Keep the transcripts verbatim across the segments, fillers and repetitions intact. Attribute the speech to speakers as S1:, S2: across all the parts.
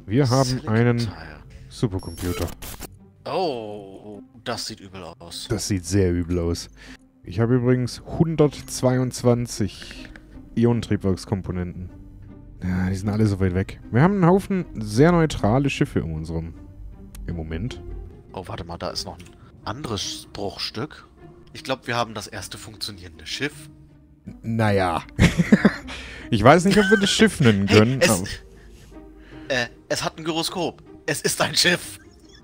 S1: Wir haben
S2: Silicon
S1: einen
S2: Tile.
S1: Supercomputer.
S2: Oh, das sieht übel aus.
S1: Das sieht sehr übel aus. Ich habe übrigens hundertzweiundzwanzig Ionentriebwerkskomponenten. Ja, die sind alle so weit weg. Wir haben einen Haufen sehr neutrale Schiffe in unserem... im Moment.
S2: Oh, warte mal, da ist noch ein anderes Bruchstück. Ich glaube, wir haben das erste funktionierende Schiff.
S1: N naja. Ich weiß nicht, ob wir das Schiff nennen können.
S2: Hey, es,
S1: aber
S2: äh, es hat ein Gyroskop. Es ist ein Schiff.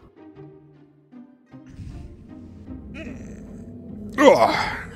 S1: Oh.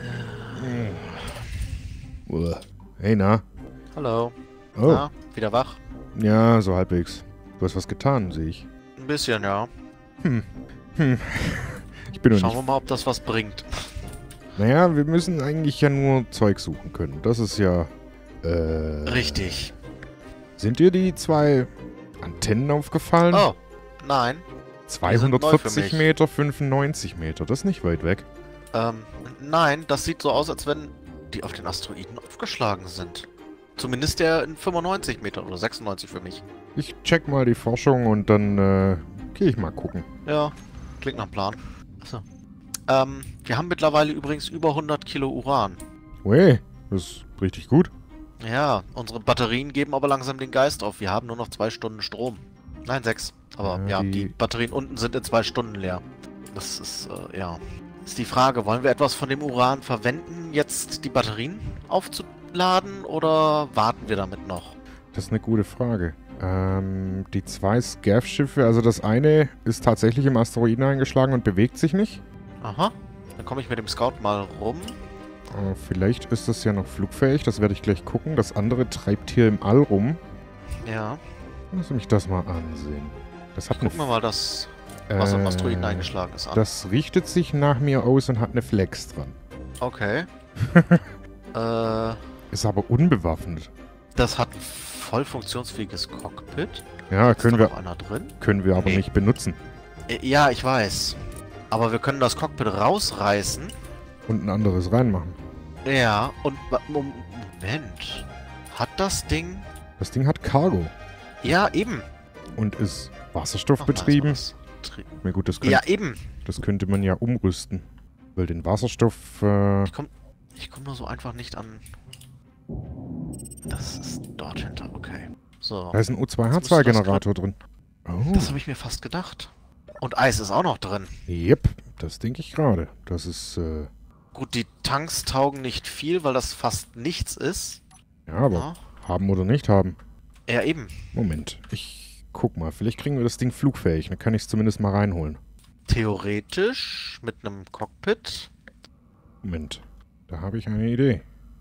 S1: Uah. Hey, na?
S2: Hallo.
S1: Oh.
S2: Na, wieder wach?
S1: Ja, so halbwegs. Du hast was getan, sehe ich.
S2: Ein bisschen, ja.
S1: Hm. Hm. Ich bin noch
S2: Schauen
S1: nicht...
S2: wir mal, ob das was bringt.
S1: Naja, wir müssen eigentlich ja nur Zeug suchen können. Das ist ja... Äh...
S2: Richtig.
S1: Sind dir die zwei Antennen aufgefallen?
S2: Oh, nein.
S1: zweihundertvierzig
S2: mich.
S1: Meter, fünfundneunzig Meter. Das ist nicht weit weg.
S2: Ähm, nein, das sieht so aus, als wenn die auf den Asteroiden aufgeschlagen sind. Zumindest der in fünfundneunzig Meter oder sechsundneunzig für mich.
S1: Ich check mal die Forschung und dann äh, gehe ich mal gucken.
S2: Ja, klingt nach einem Plan. Achso. Ähm, wir haben mittlerweile übrigens über hundert Kilo Uran.
S1: Ui, das ist richtig gut.
S2: Ja, unsere Batterien geben aber langsam den Geist auf. Wir haben nur noch zwei Stunden Strom. Nein, sechs. Aber
S1: Ja,
S2: ja,
S1: die-
S2: die... Batterien unten sind in zwei Stunden leer. Das ist, äh, ja. Ist die Frage, wollen wir etwas von dem Uran verwenden, jetzt die Batterien aufzuladen oder warten wir damit noch?
S1: Das ist eine gute Frage. Ähm, die zwei Scav-Schiffe, also das eine ist tatsächlich im Asteroiden eingeschlagen und bewegt sich nicht.
S2: Aha. Dann komme ich mit dem Scout mal rum.
S1: Äh, vielleicht ist das ja noch flugfähig, das werde ich gleich gucken. Das andere treibt hier im All rum.
S2: Ja.
S1: Lass mich das mal ansehen. Das hat eine...
S2: Gucken wir mal das, was am Asteroiden eingeschlagen ist, an.
S1: Das richtet sich nach mir aus und hat eine Flex dran.
S2: Okay. äh,
S1: Ist aber unbewaffnet.
S2: das hat ein voll funktionsfähiges Cockpit.
S1: Ja,
S2: Ist
S1: können
S2: da noch
S1: wir,
S2: einer drin?
S1: können wir aber
S2: Nee.
S1: nicht benutzen.
S2: Äh, Ja, ich weiß. Aber wir können das Cockpit rausreißen.
S1: Und ein anderes reinmachen.
S2: Ja, und... wa- Mom- Moment. Hat das Ding...
S1: Das Ding hat Cargo
S2: Ja, eben.
S1: und ist
S2: Ach, da
S1: wasserstoffbetrieben.
S2: ist was drin.
S1: Na gut, das, könnt,
S2: Ja, eben.
S1: das könnte man ja umrüsten. Weil den Wasserstoff... Äh,
S2: Ich komme ich komm nur so einfach nicht an... Das ist dort hinter, okay. So.
S1: da ist ein O zwei H
S2: Jetzt
S1: zwei
S2: müsste das
S1: Generator drin. Oh,
S2: Das habe ich mir fast gedacht. Und Eis ist auch noch drin.
S1: yep, das denke ich gerade. Das ist... Äh,
S2: Gut, die Tanks taugen nicht viel, weil das fast nichts ist.
S1: ja, aber
S2: Ja,
S1: haben oder nicht haben.
S2: ja eben.
S1: Moment, ich guck mal. Vielleicht kriegen wir das Ding flugfähig. Dann kann ich es zumindest mal reinholen.
S2: Theoretisch mit einem Cockpit.
S1: Moment, da habe ich eine Idee.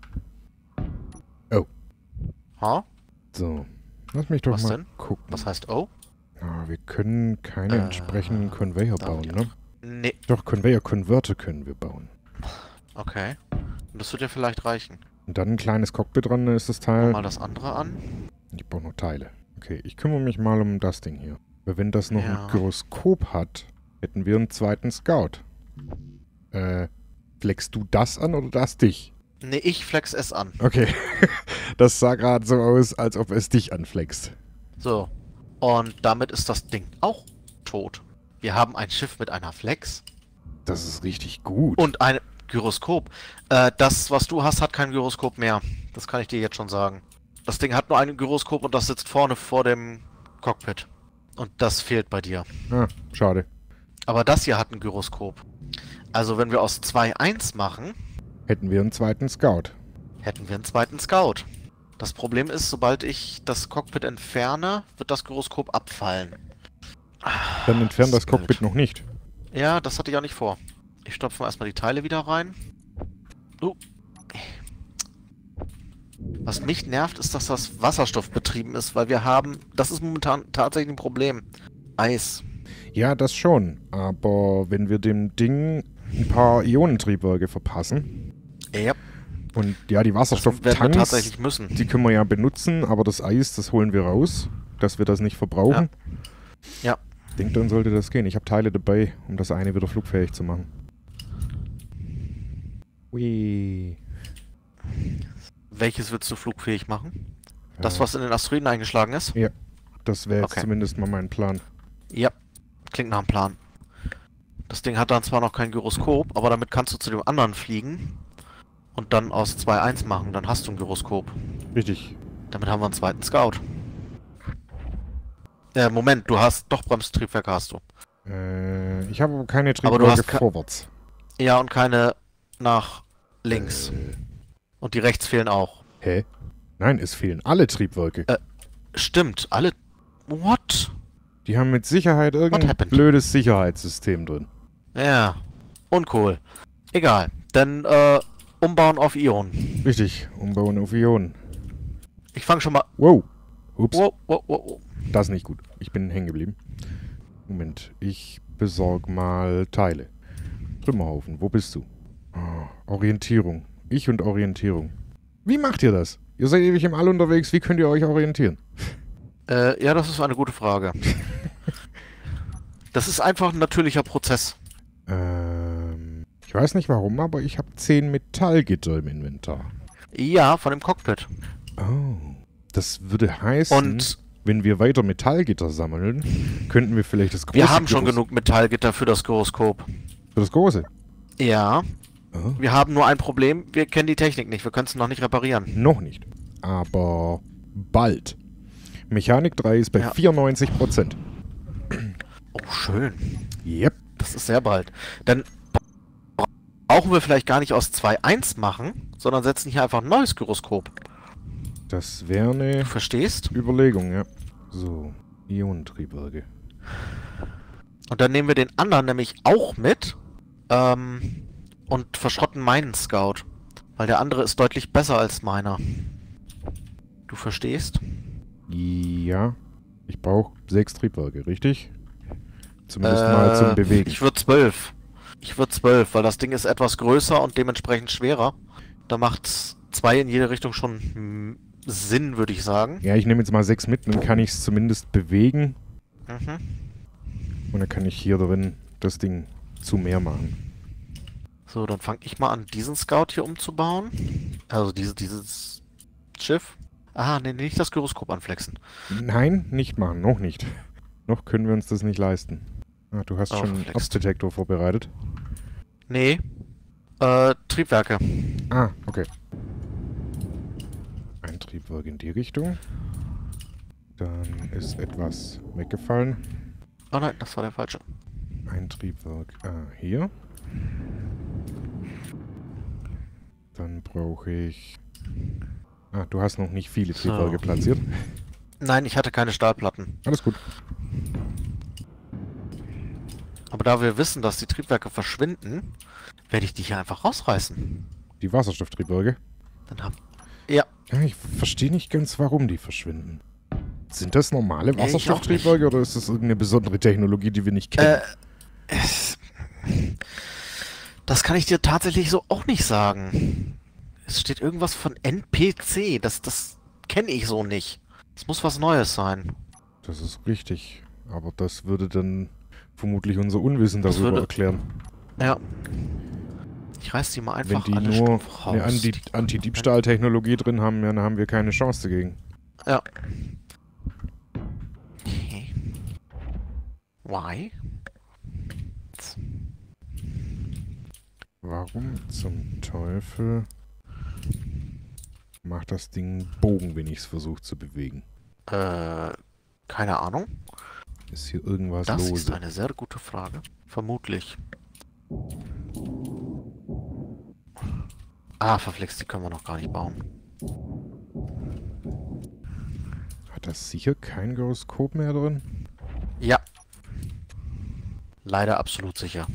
S2: Ha?
S1: So, lass mich doch
S2: Was
S1: mal
S2: denn?
S1: gucken.
S2: Was heißt oh?
S1: Ah, wir können keine
S2: Äh,
S1: entsprechenden Conveyor
S2: da
S1: bauen,
S2: die
S1: ne?
S2: Nee,
S1: Doch, Conveyor-Converter können wir bauen.
S2: okay. Und das wird ja vielleicht reichen.
S1: Und dann ein kleines Cockpit dran, dann ist das
S2: Mach
S1: Teil...
S2: mal das andere an.
S1: Ich brauche noch Teile. Okay, ich kümmere mich mal um das Ding hier. Weil wenn das noch
S2: Ja.
S1: ein Gyroskop hat, hätten wir einen zweiten Scout. Äh, flexst du das an oder das dich?
S2: Nee, ich flex es an.
S1: Okay, das sah gerade so aus, als ob es dich anflext.
S2: So. Und damit ist das Ding auch tot. Wir haben ein Schiff mit einer Flex
S1: Das ist richtig gut.
S2: und ein Gyroskop. Äh, das, was du hast, hat kein Gyroskop mehr. Das kann ich dir jetzt schon sagen. Das Ding hat nur ein Gyroskop und das sitzt vorne vor dem Cockpit. Und das fehlt bei dir.
S1: Ah, schade.
S2: Aber das hier hat ein Gyroskop. Also wenn wir aus zwei eins machen,
S1: Hätten wir einen zweiten Scout.
S2: hätten wir einen zweiten Scout. Das Problem ist, sobald ich das Cockpit entferne, wird das Gyroskop abfallen.
S1: Dann entfernt
S2: das
S1: das
S2: ist
S1: Cockpit
S2: blöd.
S1: noch nicht.
S2: Ja, das hatte ich auch nicht vor. Ich stopfe mal erstmal die Teile wieder rein. Uh. Was mich nervt, ist, dass das wasserstoffbetrieben ist, weil wir haben... Das ist momentan tatsächlich ein Problem. Eis.
S1: Ja, das schon. Aber wenn wir dem Ding ein paar Ionentriebwerke verpassen
S2: Ja,
S1: und ja, die
S2: das werden wir
S1: Wasserstofftanks,
S2: tatsächlich müssen.
S1: die können wir ja benutzen, aber das Eis, das holen wir raus, dass wir das nicht verbrauchen.
S2: Ja.
S1: Ich denke, dann sollte das gehen. Ich habe Teile dabei, um das eine wieder flugfähig zu machen. Ui.
S2: Welches willst du flugfähig machen? Das,
S1: Äh,
S2: was in den Asteroiden eingeschlagen ist?
S1: Ja. Das wäre jetzt
S2: Okay.
S1: zumindest mal mein Plan.
S2: Ja, klingt nach einem Plan. Das Ding hat dann zwar noch kein Gyroskop, aber damit kannst du zu dem anderen fliegen und dann aus zwei eins machen. Dann hast du ein Gyroskop.
S1: Richtig.
S2: Damit haben wir einen zweiten Scout. Äh, Moment, du hast... Doch, Bremstriebwerke hast du.
S1: Äh, ich habe aber keine
S2: Aber du
S1: Triebwerke
S2: hast ke-
S1: vorwärts.
S2: Ja, und keine nach links.
S1: Äh,
S2: Und die rechts fehlen auch.
S1: hä? Nein, es fehlen alle Triebwerke.
S2: Äh. Stimmt, alle... What?
S1: Die haben mit Sicherheit irgendein
S2: happened?
S1: blödes Sicherheitssystem drin.
S2: Ja, uncool. Egal, dann äh, umbauen auf Ion.
S1: Richtig, umbauen auf Ionen.
S2: Ich fange schon mal...
S1: Wow. Ups,
S2: Wow, wow, wow, wow.
S1: das ist nicht gut. Ich bin hängen geblieben. Moment, ich besorge mal Teile. Trümmerhaufen, wo bist du? Oh, Orientierung. Ich und Orientierung. Wie macht ihr das? Ihr seid ewig im All unterwegs, wie könnt ihr euch orientieren?
S2: Äh, ja, das ist eine gute Frage. Das ist einfach ein natürlicher Prozess.
S1: Ähm, ich weiß nicht warum, aber ich habe zehn Metallgitter im Inventar.
S2: Ja, von dem Cockpit.
S1: Oh, das würde heißen,
S2: Und
S1: wenn wir weiter Metallgitter sammeln, könnten wir vielleicht das große
S2: wir haben schon
S1: Gyros-
S2: genug Metallgitter für das Gyroskop.
S1: Für das große?
S2: Ja,
S1: Oh,
S2: wir haben nur ein Problem. Wir kennen die Technik nicht. Wir können es noch nicht reparieren.
S1: noch nicht. Aber bald. Mechanik drei ist bei
S2: Ja.
S1: vierundneunzig Prozent.
S2: Oh, schön.
S1: Yep.
S2: Das ist sehr bald. Dann brauchen wir vielleicht gar nicht aus zwei eins machen, sondern setzen hier einfach ein neues Gyroskop.
S1: Das wäre eine
S2: Du verstehst?
S1: Überlegung, ja. So, Ionentriebwerke.
S2: Und dann nehmen wir den anderen nämlich auch mit ähm, und verschrotten meinen Scout. Weil der andere ist deutlich besser als meiner. Du verstehst?
S1: Ja, ich brauche sechs Triebwerke, richtig? Zumindest mal zum
S2: Äh,
S1: Bewegen.
S2: Ich würde zwölf. Ich würde zwölf, weil das Ding ist etwas größer und dementsprechend schwerer. Da macht zwei in jede Richtung schon hm, Sinn, würde ich sagen.
S1: Ja, ich nehme jetzt mal sechs mit, dann kann ich es zumindest bewegen.
S2: Mhm.
S1: Und dann kann ich hier drin das Ding zu mehr machen.
S2: So, dann fange ich mal an, diesen Scout hier umzubauen. Also diese, dieses Schiff. Ah, nee, nicht das Gyroskop anflexen.
S1: Nein, nicht machen, noch nicht. Noch können wir uns das nicht leisten. Ah, du hast
S2: Oh,
S1: schon einen
S2: verflixt.
S1: Obstdetektor vorbereitet.
S2: Nee. Äh, Triebwerke.
S1: Ah, okay. Ein Triebwerk in die Richtung. Dann ist etwas weggefallen.
S2: Oh nein, das war der falsche.
S1: Ein Triebwerk ah, hier. Dann brauche ich... Ah, du hast noch nicht viele
S2: So.
S1: Triebwerke platziert.
S2: Nein, ich hatte keine Stahlplatten.
S1: Alles gut.
S2: Aber da wir wissen, dass die Triebwerke verschwinden, werde ich die hier einfach rausreißen.
S1: Die Wasserstofftriebwerke.
S2: Dann haben... Ja,
S1: Ja, ich verstehe nicht ganz, warum die verschwinden. Sind das normale
S2: Nee, ich auch
S1: Wasserstofftriebwerke oder ist das irgendeine besondere Technologie, die wir nicht kennen?
S2: äh... Es, das kann ich dir tatsächlich so auch nicht sagen. Es steht irgendwas von N P C. Das, das kenne ich so nicht. Es muss was Neues sein.
S1: Das ist richtig. Aber das würde dann vermutlich unser Unwissen
S2: Das
S1: darüber
S2: würde-
S1: erklären.
S2: Ja. Ich reiß die mal
S1: Wenn
S2: einfach
S1: die
S2: alle
S1: nur
S2: stumpf
S1: eine
S2: raus.
S1: Anti-
S2: Die-
S1: Anti-Diebstahl-Technologie drin haben, ja, dann haben wir keine Chance dagegen.
S2: Ja. Okay. Why?
S1: Warum zum Teufel macht das Ding einen Bogen, wenn ich es versuche zu bewegen?
S2: Äh, keine Ahnung.
S1: Ist hier irgendwas
S2: Das
S1: los?
S2: ist eine sehr gute Frage. Vermutlich. Ah, verflixt, die können wir noch gar nicht bauen.
S1: Hat das sicher kein Gyroskop mehr drin?
S2: Ja. Leider absolut sicher.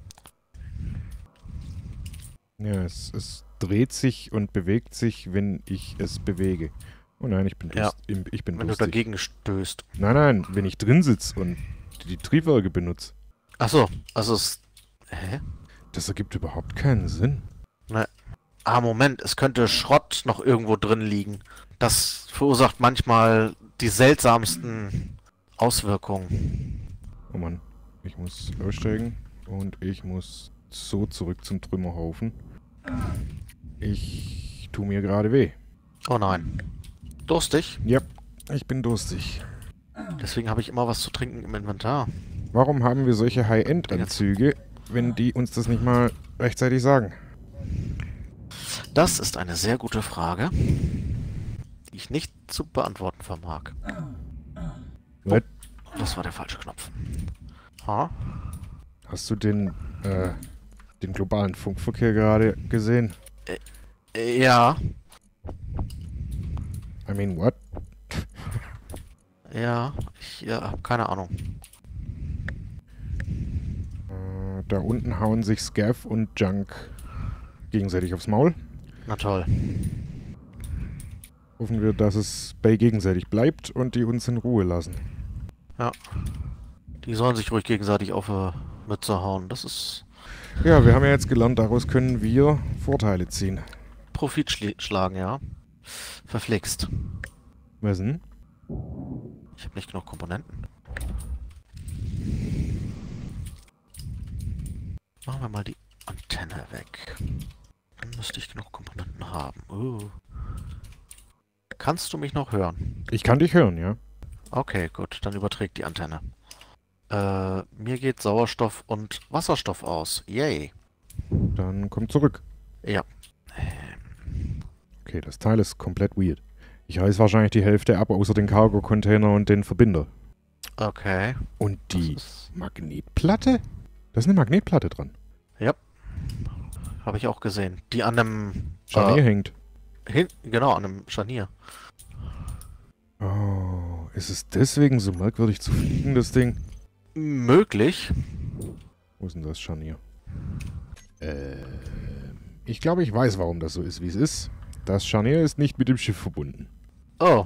S1: Ja, es, es dreht sich und bewegt sich, wenn ich es bewege. Oh nein, ich bin,
S2: Ja.
S1: durst, im- ich bin
S2: Wenn du
S1: durstig.
S2: dagegen stößt.
S1: Nein, nein, wenn ich drin sitze und die Triebwerke benutze.
S2: Achso, also es... Hä?
S1: Das ergibt überhaupt keinen Sinn.
S2: Ah, Moment, es könnte Schrott noch irgendwo drin liegen. Das verursacht manchmal die seltsamsten Auswirkungen.
S1: Oh Mann, ich muss aussteigen und ich muss so zurück zum Trümmerhaufen. Ich tu mir gerade weh.
S2: Oh nein. Durstig?
S1: Ja, ich bin durstig.
S2: Deswegen habe ich immer was zu trinken im Inventar.
S1: Warum haben wir solche High-End-Anzüge, wenn die uns das nicht mal rechtzeitig sagen?
S2: Das ist eine sehr gute Frage, die ich nicht zu beantworten vermag. Oh,
S1: What?
S2: das war der falsche Knopf. Ha?
S1: Hast du den, äh, den globalen Funkverkehr gerade gesehen?
S2: Äh, Ja,
S1: I mean, what?
S2: ja, ich äh, habe keine Ahnung.
S1: Äh, da unten hauen sich Scav und Junk gegenseitig aufs Maul.
S2: Na toll.
S1: Hoffen wir, dass es bei gegenseitig bleibt und die uns in Ruhe lassen.
S2: Ja. Die sollen sich ruhig gegenseitig auf die Mütze hauen. Das ist
S1: Ja, wir haben ja jetzt gelernt, daraus können wir Vorteile ziehen.
S2: Profit schli- schlagen, ja. Verflixt.
S1: Was denn?
S2: Ich habe nicht genug Komponenten. Machen wir mal die Antenne weg. Dann müsste ich genug Komponenten haben. Uh. Kannst du mich noch hören?
S1: Ich kann dich hören, ja?
S2: Okay, gut. Dann überträgt die Antenne. Äh, mir geht Sauerstoff und Wasserstoff aus. Yay.
S1: Dann komm zurück.
S2: Ja.
S1: Okay, das Teil ist komplett weird. Ich reiß wahrscheinlich die Hälfte ab, außer den Cargo-Container und den Verbinder.
S2: Okay.
S1: Und die
S2: Das ist,
S1: Magnetplatte? Da ist eine Magnetplatte dran.
S2: habe ich auch gesehen. Die an einem...
S1: Scharnier
S2: Äh,
S1: hängt.
S2: hin, genau, an einem Scharnier.
S1: Oh, ist es deswegen so merkwürdig zu fliegen, das Ding?
S2: Möglich.
S1: Wo ist denn das Scharnier? Ähm, ich glaube, ich weiß, warum das so ist, wie es ist. Das Scharnier ist nicht mit dem Schiff verbunden.
S2: Oh.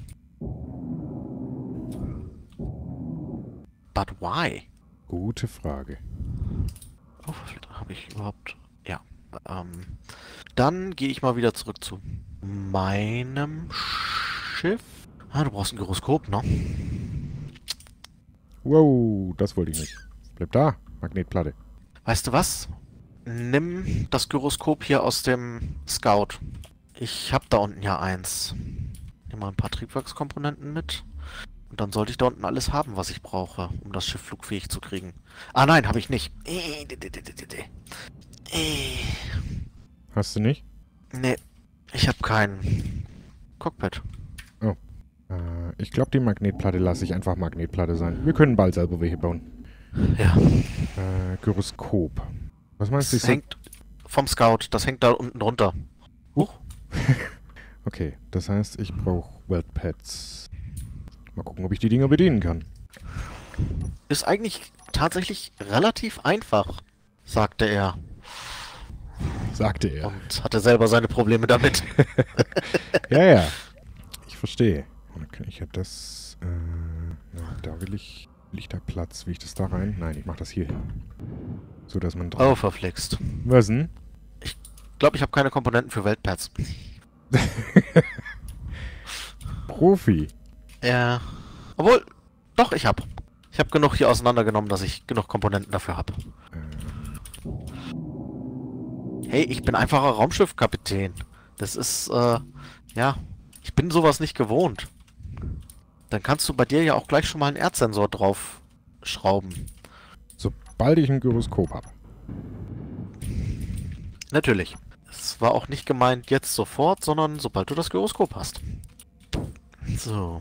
S2: But why?
S1: Gute Frage.
S2: Oh, habe ich überhaupt... Ja. Ähm, dann gehe ich mal wieder zurück zu meinem Schiff. Ah, du brauchst ein Gyroskop, ne?
S1: Wow, das wollte ich nicht. Bleib da, Magnetplatte.
S2: Weißt du was? Nimm das Gyroskop hier aus dem Scout. Ich habe da unten ja eins. Nimm mal ein paar Triebwerkskomponenten mit. Und dann sollte ich da unten alles haben, was ich brauche, um das Schiff flugfähig zu kriegen. Ah nein, habe ich nicht. Äh, d- d- d- d- d- äh.
S1: Hast du nicht?
S2: Nee, ich habe kein Cockpit.
S1: Äh, ich glaube, die Magnetplatte lasse ich einfach Magnetplatte sein. Wir können bald selber welche bauen.
S2: Ja,
S1: Äh, Gyroskop. Was meinst du?
S2: das hängt vom Scout. Das hängt da unten drunter. Huch.
S1: Okay, das heißt, ich brauche Weltpads. Mal gucken, ob ich die Dinger bedienen kann.
S2: Ist eigentlich tatsächlich relativ einfach, sagte er.
S1: Sagte er.
S2: Und hatte selber seine Probleme damit.
S1: Ja, ja. Ich verstehe. Dann kann ich ja das... Äh, na, da will ich... Will ich da Platz? Will ich das da rein? Nein, ich mache das hier hin. So, dass man
S2: Oh,
S1: drauf...
S2: verflixt.
S1: Was denn?
S2: Ich glaube, ich habe keine Komponenten für Weltpads.
S1: Profi.
S2: Ja. Obwohl, doch, ich habe. Ich habe genug hier auseinandergenommen, dass ich genug Komponenten dafür habe.
S1: Äh,
S2: Hey, ich bin einfacher Raumschiffkapitän. Das ist, äh, ja, ich bin sowas nicht gewohnt. Dann kannst du bei dir ja auch gleich schon mal einen Erdsensor drauf schrauben.
S1: sobald ich ein Gyroskop habe.
S2: Natürlich. Es war auch nicht gemeint jetzt sofort, sondern sobald du das Gyroskop hast. So.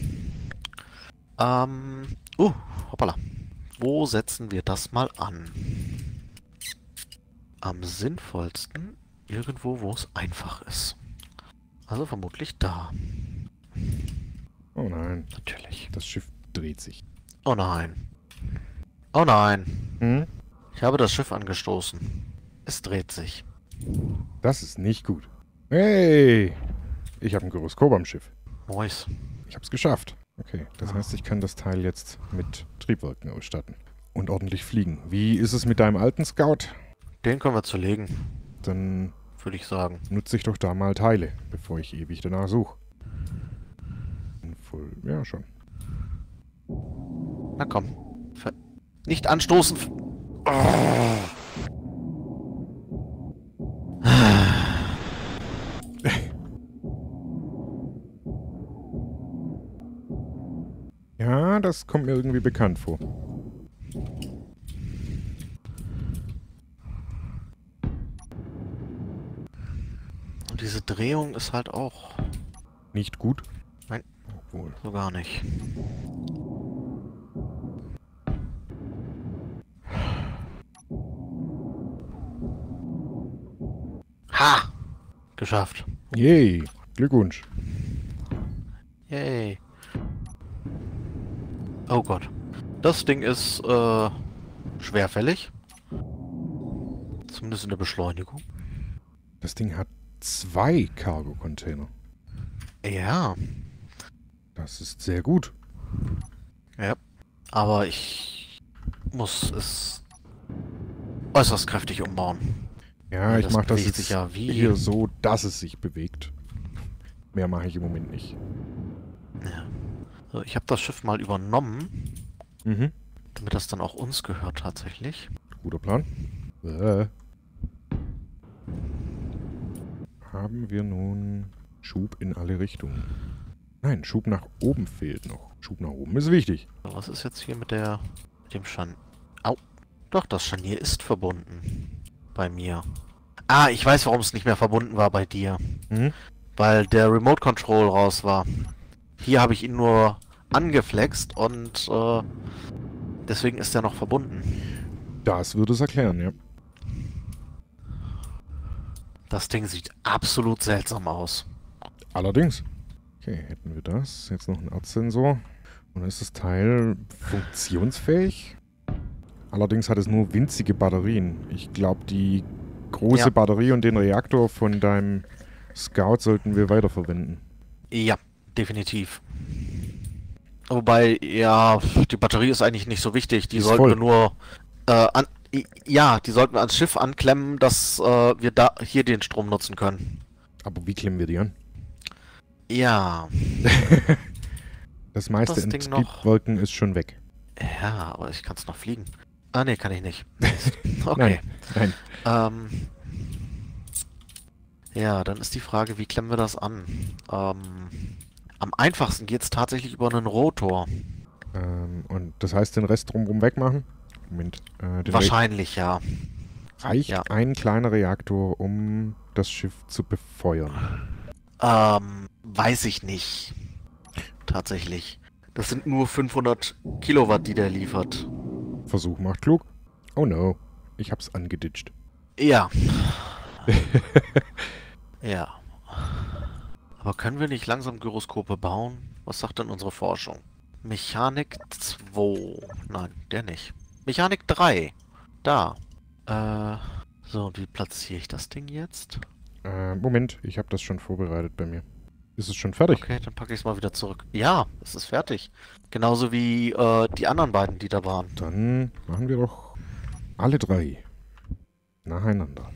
S2: Ähm, uh, hoppala. Wo setzen wir das mal an? Am sinnvollsten irgendwo, wo es einfach ist. Also vermutlich da.
S1: Oh nein,
S2: Natürlich.
S1: das Schiff dreht sich.
S2: Oh nein. Oh nein.
S1: Hm?
S2: Ich habe das Schiff angestoßen. Es dreht sich.
S1: Das ist nicht gut. Hey! Ich habe ein Gyroskop am Schiff.
S2: Mois.
S1: Ich habe es geschafft. Okay, das heißt, ich kann das Teil jetzt mit Triebwerken ausstatten. Und ordentlich fliegen. Wie ist es mit deinem alten Scout?
S2: Den können wir zerlegen,
S1: Dann
S2: würde ich sagen.
S1: nutze ich doch da mal Teile, bevor ich ewig danach suche. Voll, ja, schon.
S2: Na komm. Ver Nicht anstoßen. Oh.
S1: Ja, das kommt mir irgendwie bekannt vor.
S2: Und diese Drehung ist halt auch...
S1: Nicht gut?
S2: Nein.
S1: Obwohl.
S2: So gar nicht. Ha! Geschafft.
S1: Yay! Glückwunsch.
S2: Yay. Oh Gott. Das Ding ist, äh, schwerfällig. Zumindest in der Beschleunigung.
S1: Das Ding hat zwei Cargo-Container.
S2: Ja.
S1: Das ist sehr gut.
S2: Ja. Aber ich muss es äußerst kräftig umbauen.
S1: Ja,
S2: Ja,
S1: ich
S2: das
S1: mache das
S2: bewegt
S1: jetzt
S2: sich ja wie-
S1: hier so, dass es sich bewegt. Mehr mache ich im Moment nicht.
S2: Ja. So, ich habe das Schiff mal übernommen,
S1: Mhm.
S2: damit das dann auch uns gehört tatsächlich.
S1: Guter Plan. Äh. Haben wir nun Schub in alle Richtungen? Nein, Schub nach oben fehlt noch. Schub nach oben ist wichtig.
S2: So, was ist jetzt hier mit der... mit dem Scharnier? Au. Doch, das Scharnier ist verbunden. Bei mir. Ah, ich weiß, warum es nicht mehr verbunden war bei dir.
S1: Mhm.
S2: Weil der Remote Control raus war. Hier habe ich ihn nur angeflext und äh, deswegen ist er noch verbunden.
S1: Das würde es erklären, ja.
S2: Das Ding sieht absolut seltsam aus.
S1: Allerdings. Okay, hätten wir das. Jetzt noch einen Erzsensor. Und dann ist das Teil funktionsfähig. Allerdings hat es nur winzige Batterien. Ich glaube, die große
S2: Ja.
S1: Batterie und den Reaktor von deinem Scout sollten wir weiterverwenden.
S2: Ja, definitiv. Wobei, ja, die Batterie ist eigentlich nicht so wichtig. Die
S1: Die ist
S2: sollten
S1: voll.
S2: wir nur äh, an, i- ja, die sollten wir ans Schiff anklemmen, dass äh, wir da hier den Strom nutzen können.
S1: Aber wie klemmen wir die an?
S2: Ja,
S1: Das meiste
S2: Das
S1: in
S2: Ding noch.
S1: Triebwerken ist schon weg.
S2: ja, aber ich kann es noch fliegen. Ah, nee, kann ich nicht. Mist. Okay.
S1: Nein.
S2: Ähm, ja, dann ist die Frage, wie klemmen wir das an? Ähm, am einfachsten geht es tatsächlich über einen Rotor.
S1: Ähm, und das heißt, den Rest drumherum wegmachen? Moment. Äh, den
S2: Wahrscheinlich, ja.
S1: Re reicht
S2: ja.
S1: ein kleiner Reaktor, um das Schiff zu befeuern?
S2: Ähm, weiß ich nicht. Tatsächlich. Das sind nur fünfhundert Kilowatt, die der liefert.
S1: Versuch macht klug. Oh no. Ich hab's angeditscht.
S2: Ja. Ja. Aber können wir nicht langsam Gyroskope bauen? Was sagt denn unsere Forschung? Mechanik zwei. Nein, der nicht. Mechanik drei. Da. Äh, so, und wie platziere ich das Ding jetzt?
S1: Äh, Moment. Ich habe das schon vorbereitet bei mir. Ist es schon fertig?
S2: Okay, dann packe ich es mal wieder zurück. Ja, es ist fertig. Genauso wie äh, die anderen beiden, die da waren.
S1: Dann machen wir doch alle drei nacheinander.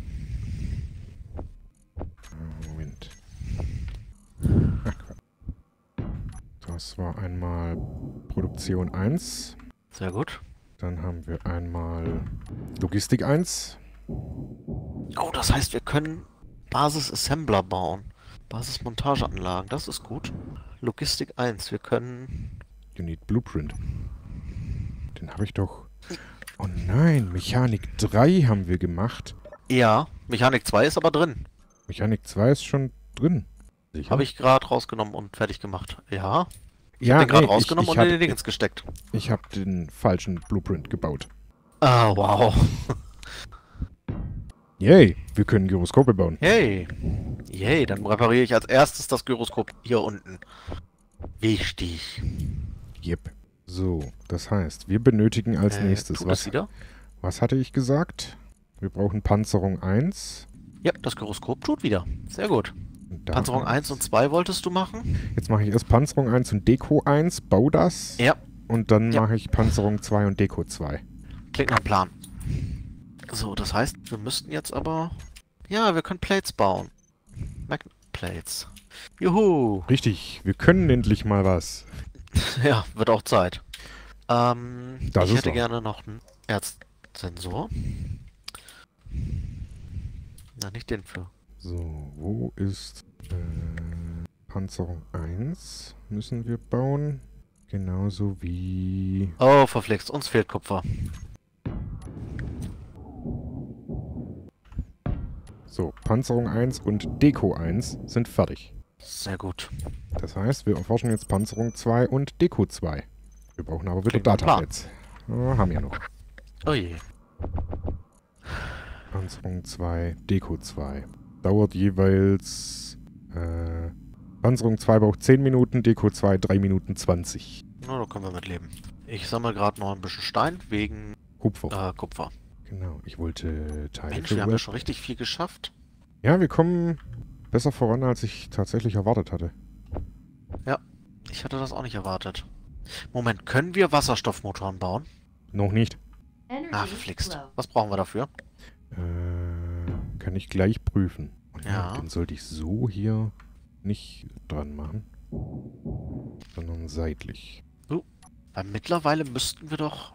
S1: Äh, Moment. Ach, Quatsch. Das war einmal Produktion eins.
S2: Sehr gut.
S1: Dann haben wir einmal Logistik eins.
S2: Oh, das heißt, wir können Basis-Assembler bauen. Basis-Montageanlagen, das ist gut. Logistik eins, wir können...
S1: You need Blueprint. Den habe ich doch... Oh nein, Mechanik drei haben wir gemacht.
S2: Ja, Mechanik zwei ist aber drin.
S1: Mechanik zwei ist schon drin. Sicher?
S2: Habe ich gerade rausgenommen und fertig gemacht. Ja,
S1: ja,
S2: den gerade
S1: nee,
S2: rausgenommen
S1: ich, ich
S2: und in
S1: hab,
S2: den Dingens gesteckt.
S1: Ich habe den falschen Blueprint gebaut.
S2: Ah, wow.
S1: Yay, wir können Gyroskope bauen.
S2: Hey. Yay, dann repariere ich als erstes das Gyroskop hier unten. Wichtig.
S1: Yep. So, das heißt, wir benötigen als
S2: Äh,
S1: nächstes...
S2: tut das
S1: Was,
S2: wieder?
S1: was hatte ich gesagt? Wir brauchen Panzerung eins.
S2: Ja, das Gyroskop tut wieder. Sehr gut.
S1: Und da
S2: Panzerung eins und zwei wolltest du machen?
S1: Jetzt mache ich erst Panzerung eins und Deko eins, bau das.
S2: Ja,
S1: Und dann
S2: Ja.
S1: mache ich Panzerung zwei und Deko zwei.
S2: klingt nach Plan. So, das heißt, wir müssten jetzt aber... Ja, wir können Plates bauen. Magnet Plates. Juhu.
S1: Richtig, wir können endlich mal was.
S2: Ja, wird auch Zeit. Ähm,
S1: Das
S2: ich
S1: ist
S2: hätte
S1: wahr.
S2: gerne noch einen Erzsensor. Na, nicht den für...
S1: So, wo ist äh, Panzerung eins? Müssen wir bauen. Genauso wie...
S2: Oh, verflixt, uns fehlt Kupfer.
S1: So, Panzerung eins und Deko eins sind fertig.
S2: Sehr gut.
S1: Das heißt, wir erforschen jetzt Panzerung zwei und Deko zwei. Wir brauchen aber wieder
S2: Klingt nach Plan.
S1: Datafets. Oh, haben ja noch.
S2: Oh je.
S1: Panzerung zwei, Deko zwei. Dauert jeweils... Äh, Panzerung zwei braucht zehn Minuten, Deko zwei drei Minuten zwanzig.
S2: Na, da können wir mit leben. Ich sammle gerade noch ein bisschen Stein wegen
S1: Kupfer.
S2: äh, Kupfer.
S1: Genau, ich wollte Teile
S2: Mensch,
S1: für
S2: wir haben ja
S1: Web-
S2: schon richtig viel geschafft.
S1: Ja, wir kommen besser voran, als ich tatsächlich erwartet hatte.
S2: Ich hatte das auch nicht erwartet. Moment, können wir Wasserstoffmotoren bauen?
S1: Noch nicht.
S2: Ah, verflixt. Was brauchen wir dafür?
S1: Äh, kann ich gleich prüfen. Und ja,
S2: Ja.
S1: den sollte ich so hier nicht dran machen, sondern seitlich.
S2: Weil mittlerweile müssten wir doch...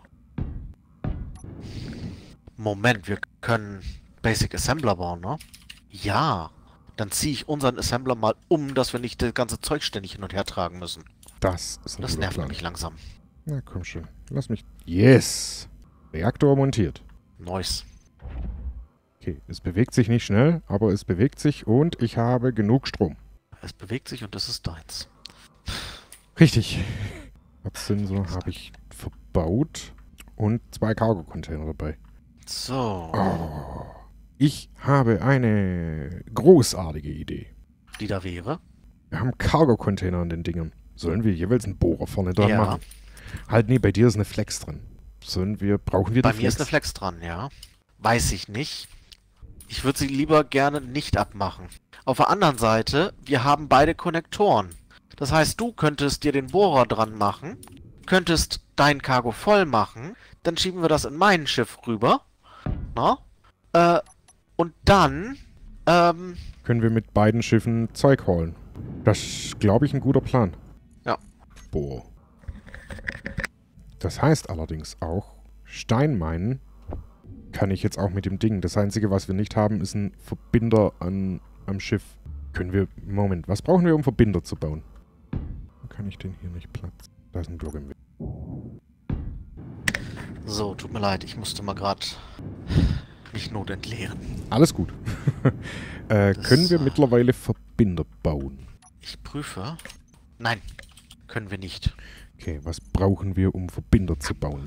S2: Moment, wir können Basic Assembler bauen, ne? Ja. Dann ziehe ich unseren Assembler mal um, dass wir nicht das ganze Zeug ständig hin und her tragen müssen.
S1: Das ist ein
S2: Das
S1: guter
S2: nervt
S1: Plan.
S2: mich langsam.
S1: Na komm schon, lass mich... Yes! Reaktor montiert.
S2: Nice.
S1: Okay, es bewegt sich nicht schnell, aber es bewegt sich und ich habe genug Strom.
S2: Es bewegt sich und das ist deins.
S1: Richtig. Absensor habe ich verbaut und zwei Cargo-Container dabei.
S2: So.
S1: Oh, ich habe eine großartige Idee.
S2: Die da wäre.
S1: Wir haben Cargo-Container an den Dingern. Sollen wir jeweils einen Bohrer vorne dran
S2: Ja.
S1: machen? Halt, nee, bei dir ist eine Flex dran. Sollen wir, brauchen wir
S2: Bei
S1: die
S2: mir ist
S1: Flex?
S2: eine Flex dran, ja. Weiß ich nicht. Ich würde sie lieber gerne nicht abmachen. Auf der anderen Seite, wir haben beide Konnektoren. Das heißt, du könntest dir den Bohrer dran machen, könntest dein Cargo voll machen, dann schieben wir das in mein Schiff rüber. Na? Äh, und dann, ähm,
S1: Können wir mit beiden Schiffen Zeug holen. Das ist, glaube ich, ein guter Plan.
S2: Ja.
S1: Boah. Das heißt allerdings auch, Steinmeinen kann ich jetzt auch mit dem Ding. Das Einzige, was wir nicht haben, ist ein Verbinder an, am Schiff. Können wir... Moment, was brauchen wir, um Verbinder zu bauen? Kann ich den hier nicht platzen? Da ist ein Block im Weg.
S2: so, tut mir leid, ich musste mal gerade mich Not entleeren.
S1: Alles gut. äh,
S2: Das-
S1: können wir mittlerweile Verbinder bauen?
S2: Ich prüfe. Nein, können wir nicht.
S1: Okay, was brauchen wir, um Verbinder zu bauen?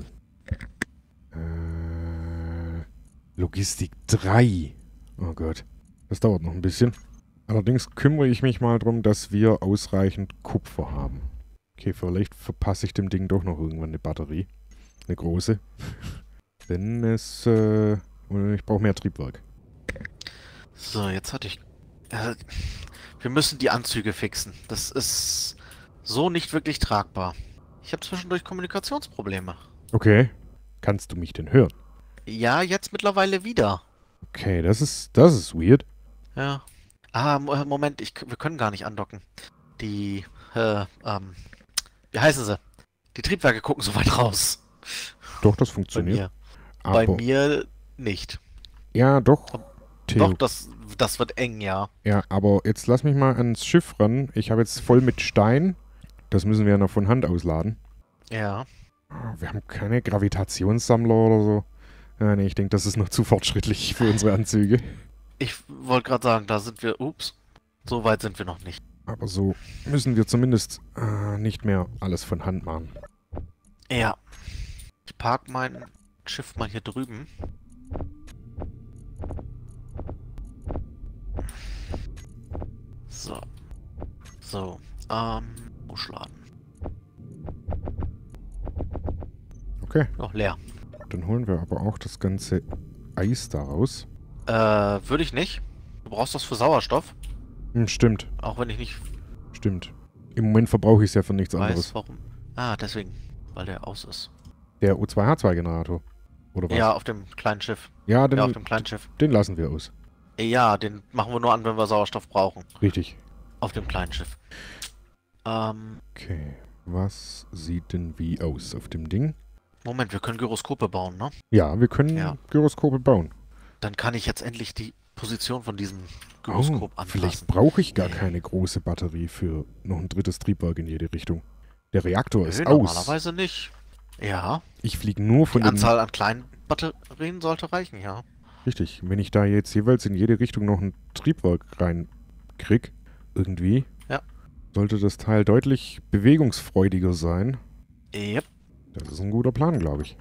S1: Äh, Logistik drei. Oh Gott, das dauert noch ein bisschen. Allerdings kümmere ich mich mal darum, dass wir ausreichend Kupfer haben. Okay, vielleicht verpasse ich dem Ding doch noch irgendwann eine Batterie. Eine große. Denn es, äh, ich brauche mehr Triebwerk.
S2: So, jetzt hatte ich... Äh, wir müssen die Anzüge fixen. Das ist so nicht wirklich tragbar. Ich habe zwischendurch Kommunikationsprobleme.
S1: Okay, kannst du mich denn hören?
S2: Ja, jetzt mittlerweile wieder.
S1: Okay, das ist, das ist weird.
S2: Ja. Ah, Mo- Moment, ich, wir können gar nicht andocken. Die, äh, ähm, wie heißen sie? Die Triebwerke gucken so weit raus.
S1: Doch, das
S2: Bei
S1: funktioniert.
S2: mir.
S1: Aber,
S2: Bei mir nicht.
S1: ja, doch. Theo,
S2: Doch, das, das wird eng, ja.
S1: ja, aber jetzt lass mich mal ans Schiff ran. Ich habe jetzt voll mit Stein. Das müssen wir ja noch von Hand ausladen.
S2: Ja.
S1: Ah, wir haben keine Gravitationssammler oder so. Ja, nee, ich denke, das ist noch zu fortschrittlich für unsere Anzüge.
S2: Ich wollte gerade sagen, da sind wir, ups, so weit sind wir noch nicht.
S1: Aber so müssen wir zumindest äh, nicht mehr alles von Hand machen.
S2: Ja. Ich park mein Schiff mal hier drüben. So. So. Ähm, Buschladen.
S1: Okay,
S2: Oh, leer.
S1: dann holen wir aber auch das ganze Eis daraus.
S2: Äh, würde ich nicht. Du brauchst das für Sauerstoff.
S1: Hm, stimmt,
S2: Auch wenn ich nicht
S1: stimmt. Im Moment verbrauche ich es ja für nichts
S2: weiß,
S1: anderes.
S2: warum. Ah, deswegen. Weil der aus ist.
S1: Der O zwei H zwei Generator. Oder was?
S2: Ja, auf dem kleinen Schiff.
S1: Ja, den,
S2: Ja, auf dem kleinen Schiff.
S1: den lassen wir aus.
S2: Ja, den machen wir nur an, wenn wir Sauerstoff brauchen.
S1: Richtig.
S2: Auf dem kleinen Schiff. Ähm,
S1: Okay, was sieht denn wie aus auf dem Ding?
S2: Moment, wir können Gyroskope bauen, ne?
S1: Ja, wir können
S2: Ja.
S1: Gyroskope bauen.
S2: Dann kann ich jetzt endlich die Position von diesem Gyroskop
S1: Oh,
S2: anpassen.
S1: vielleicht brauche ich gar
S2: Ja.
S1: keine große Batterie für noch ein drittes Triebwerk in jede Richtung. Der Reaktor ist
S2: Nö,
S1: aus.
S2: normalerweise nicht. Ja,
S1: Ich fliege nur von
S2: die
S1: den...
S2: Anzahl an kleinen Batterien sollte reichen, ja.
S1: Richtig. Wenn ich da jetzt jeweils in jede Richtung noch ein Triebwerk reinkrieg, irgendwie,
S2: Ja.
S1: sollte das Teil deutlich bewegungsfreudiger sein.
S2: Yep.
S1: Das ist ein guter Plan, glaube ich.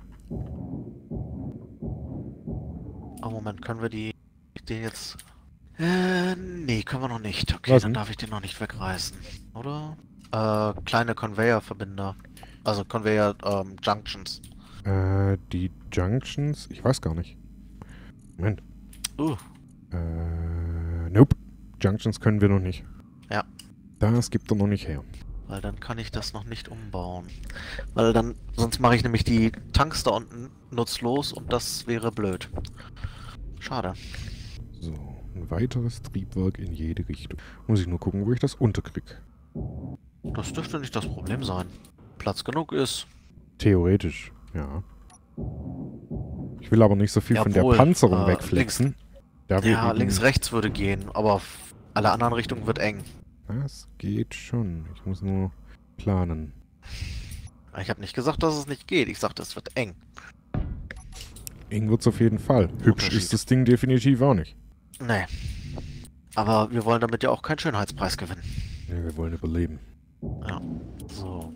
S2: Oh, Moment, können wir die den jetzt... Äh, nee, können wir noch nicht. Okay,
S1: Was
S2: dann
S1: denn?
S2: darf ich den noch nicht wegreißen. Oder? Äh, kleine Conveyor-Verbinder. Also Conveyor, ähm, Junctions.
S1: Äh, die Junctions, ich weiß gar nicht. Moment.
S2: Uh,
S1: Äh, nope. Junctions können wir noch nicht.
S2: Ja.
S1: Das gibt er noch nicht her.
S2: weil dann kann ich das noch nicht umbauen. Weil dann, sonst mache ich nämlich die Tanks da unten nutzlos und das wäre blöd. Schade.
S1: So, ein weiteres Triebwerk in jede Richtung. Muss ich nur gucken, wo ich das unterkrieg.
S2: Das dürfte nicht das Problem sein. Platz genug ist.
S1: Theoretisch, ja. Ich will aber nicht so viel von der
S2: Jawohl,
S1: Panzerung
S2: äh,
S1: wegflexen. Da wir
S2: Ja,
S1: eben-
S2: links-rechts würde gehen, aber alle anderen Richtungen wird eng.
S1: Das geht schon. Ich muss nur planen.
S2: Ich habe nicht gesagt, dass es nicht geht. Ich sagte, es wird eng.
S1: Eng wird's auf jeden Fall. Hübsch
S2: Unterschied.
S1: ist das Ding definitiv auch nicht.
S2: Nee. Aber wir wollen damit ja auch keinen Schönheitspreis gewinnen.
S1: Nee, wir wollen überleben.
S2: Ja. So.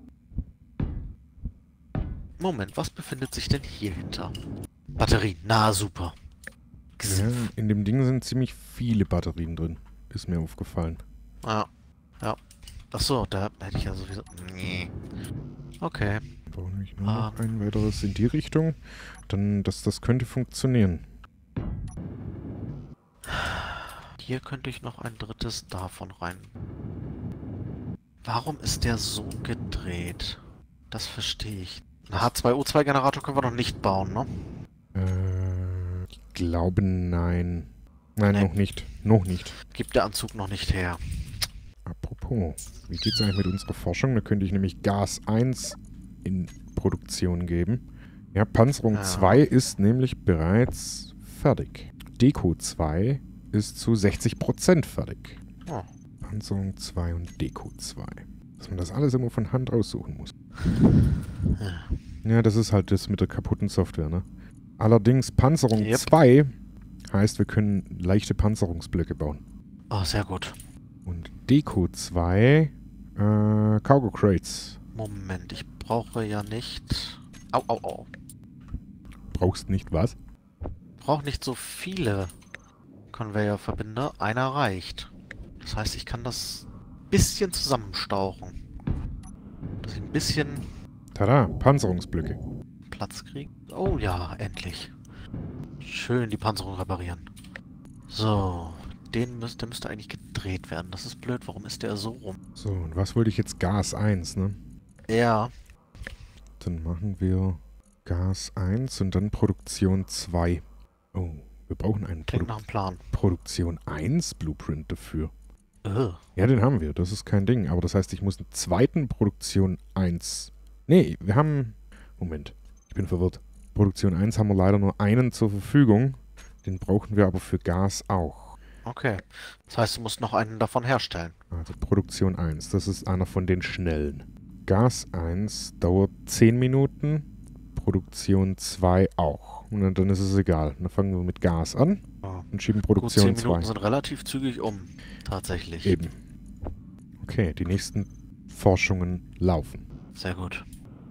S2: Moment, was befindet sich denn hier hinter? Batterien. Na, super.
S1: Ja, in dem Ding sind ziemlich viele Batterien drin. Ist mir aufgefallen.
S2: Ja. Ja. Achso, da hätte ich ja sowieso... Nee. Okay.
S1: Brauche ich nur noch
S2: Ähm.
S1: ein weiteres in die Richtung. Dann, das, das könnte funktionieren.
S2: Hier könnte ich noch ein drittes davon rein. Warum ist der so gedreht? Das verstehe ich. Einen H zwei O zwei Generator können wir noch nicht bauen, ne?
S1: Äh, ich glaube nein. Nein,
S2: Nee.
S1: noch nicht. Noch nicht.
S2: Gibt der Anzug noch nicht her.
S1: Apropos, wie geht's eigentlich mit unserer Forschung? Da könnte ich nämlich Gas eins in Produktion geben. Ja, Panzerung
S2: Ja.
S1: zwei ist nämlich bereits fertig. Deko zwei ist zu sechzig Prozent fertig.
S2: Oh.
S1: Panzerung zwei und Deko zwei. Dass man das alles immer von Hand aussuchen muss. Ja, das ist halt das mit der kaputten Software, ne? Allerdings Panzerung
S2: Yep.
S1: zwei heißt, wir können leichte Panzerungsblöcke bauen.
S2: Oh, sehr gut.
S1: Und Deko zwei, äh, Cargo Crates.
S2: Moment, ich brauche ja nicht... Au, au, au.
S1: Brauchst nicht was?
S2: Brauche nicht so viele Conveyor-Verbinder. Einer reicht. Das heißt, ich kann das bisschen zusammenstauchen. Dass ich ein bisschen
S1: Tada, Panzerungsblöcke.
S2: Platz kriege. Oh ja, endlich. Schön die Panzerung reparieren. So, den müsste, der müsste eigentlich gedreht werden. Das ist blöd. Warum ist der so rum?
S1: So, und was wollte ich jetzt? Gas eins, ne?
S2: Ja,
S1: Dann machen wir Gas eins und dann Produktion zwei. Oh, wir brauchen einen
S2: klingt
S1: Produ
S2: nach einem Plan.
S1: Produktion eins Blueprint dafür.
S2: Äh,
S1: Ja, den haben wir. Das ist kein Ding. Aber das heißt, ich muss einen zweiten Produktion eins... Nee, wir haben... Moment, ich bin verwirrt. Produktion eins haben wir leider nur einen zur Verfügung. Den brauchen wir aber für Gas auch.
S2: okay. Das heißt, du musst noch einen davon herstellen.
S1: Also Produktion eins, das ist einer von den schnellen. Gas eins dauert zehn Minuten, Produktion zwei auch. Und dann ist es egal. Dann fangen wir mit Gas an
S2: Ja.
S1: und schieben
S2: Gut,
S1: Produktion
S2: zehn Minuten
S1: zwei.
S2: sind relativ zügig um. Tatsächlich.
S1: Eben. Okay, die nächsten Forschungen laufen.
S2: Sehr gut.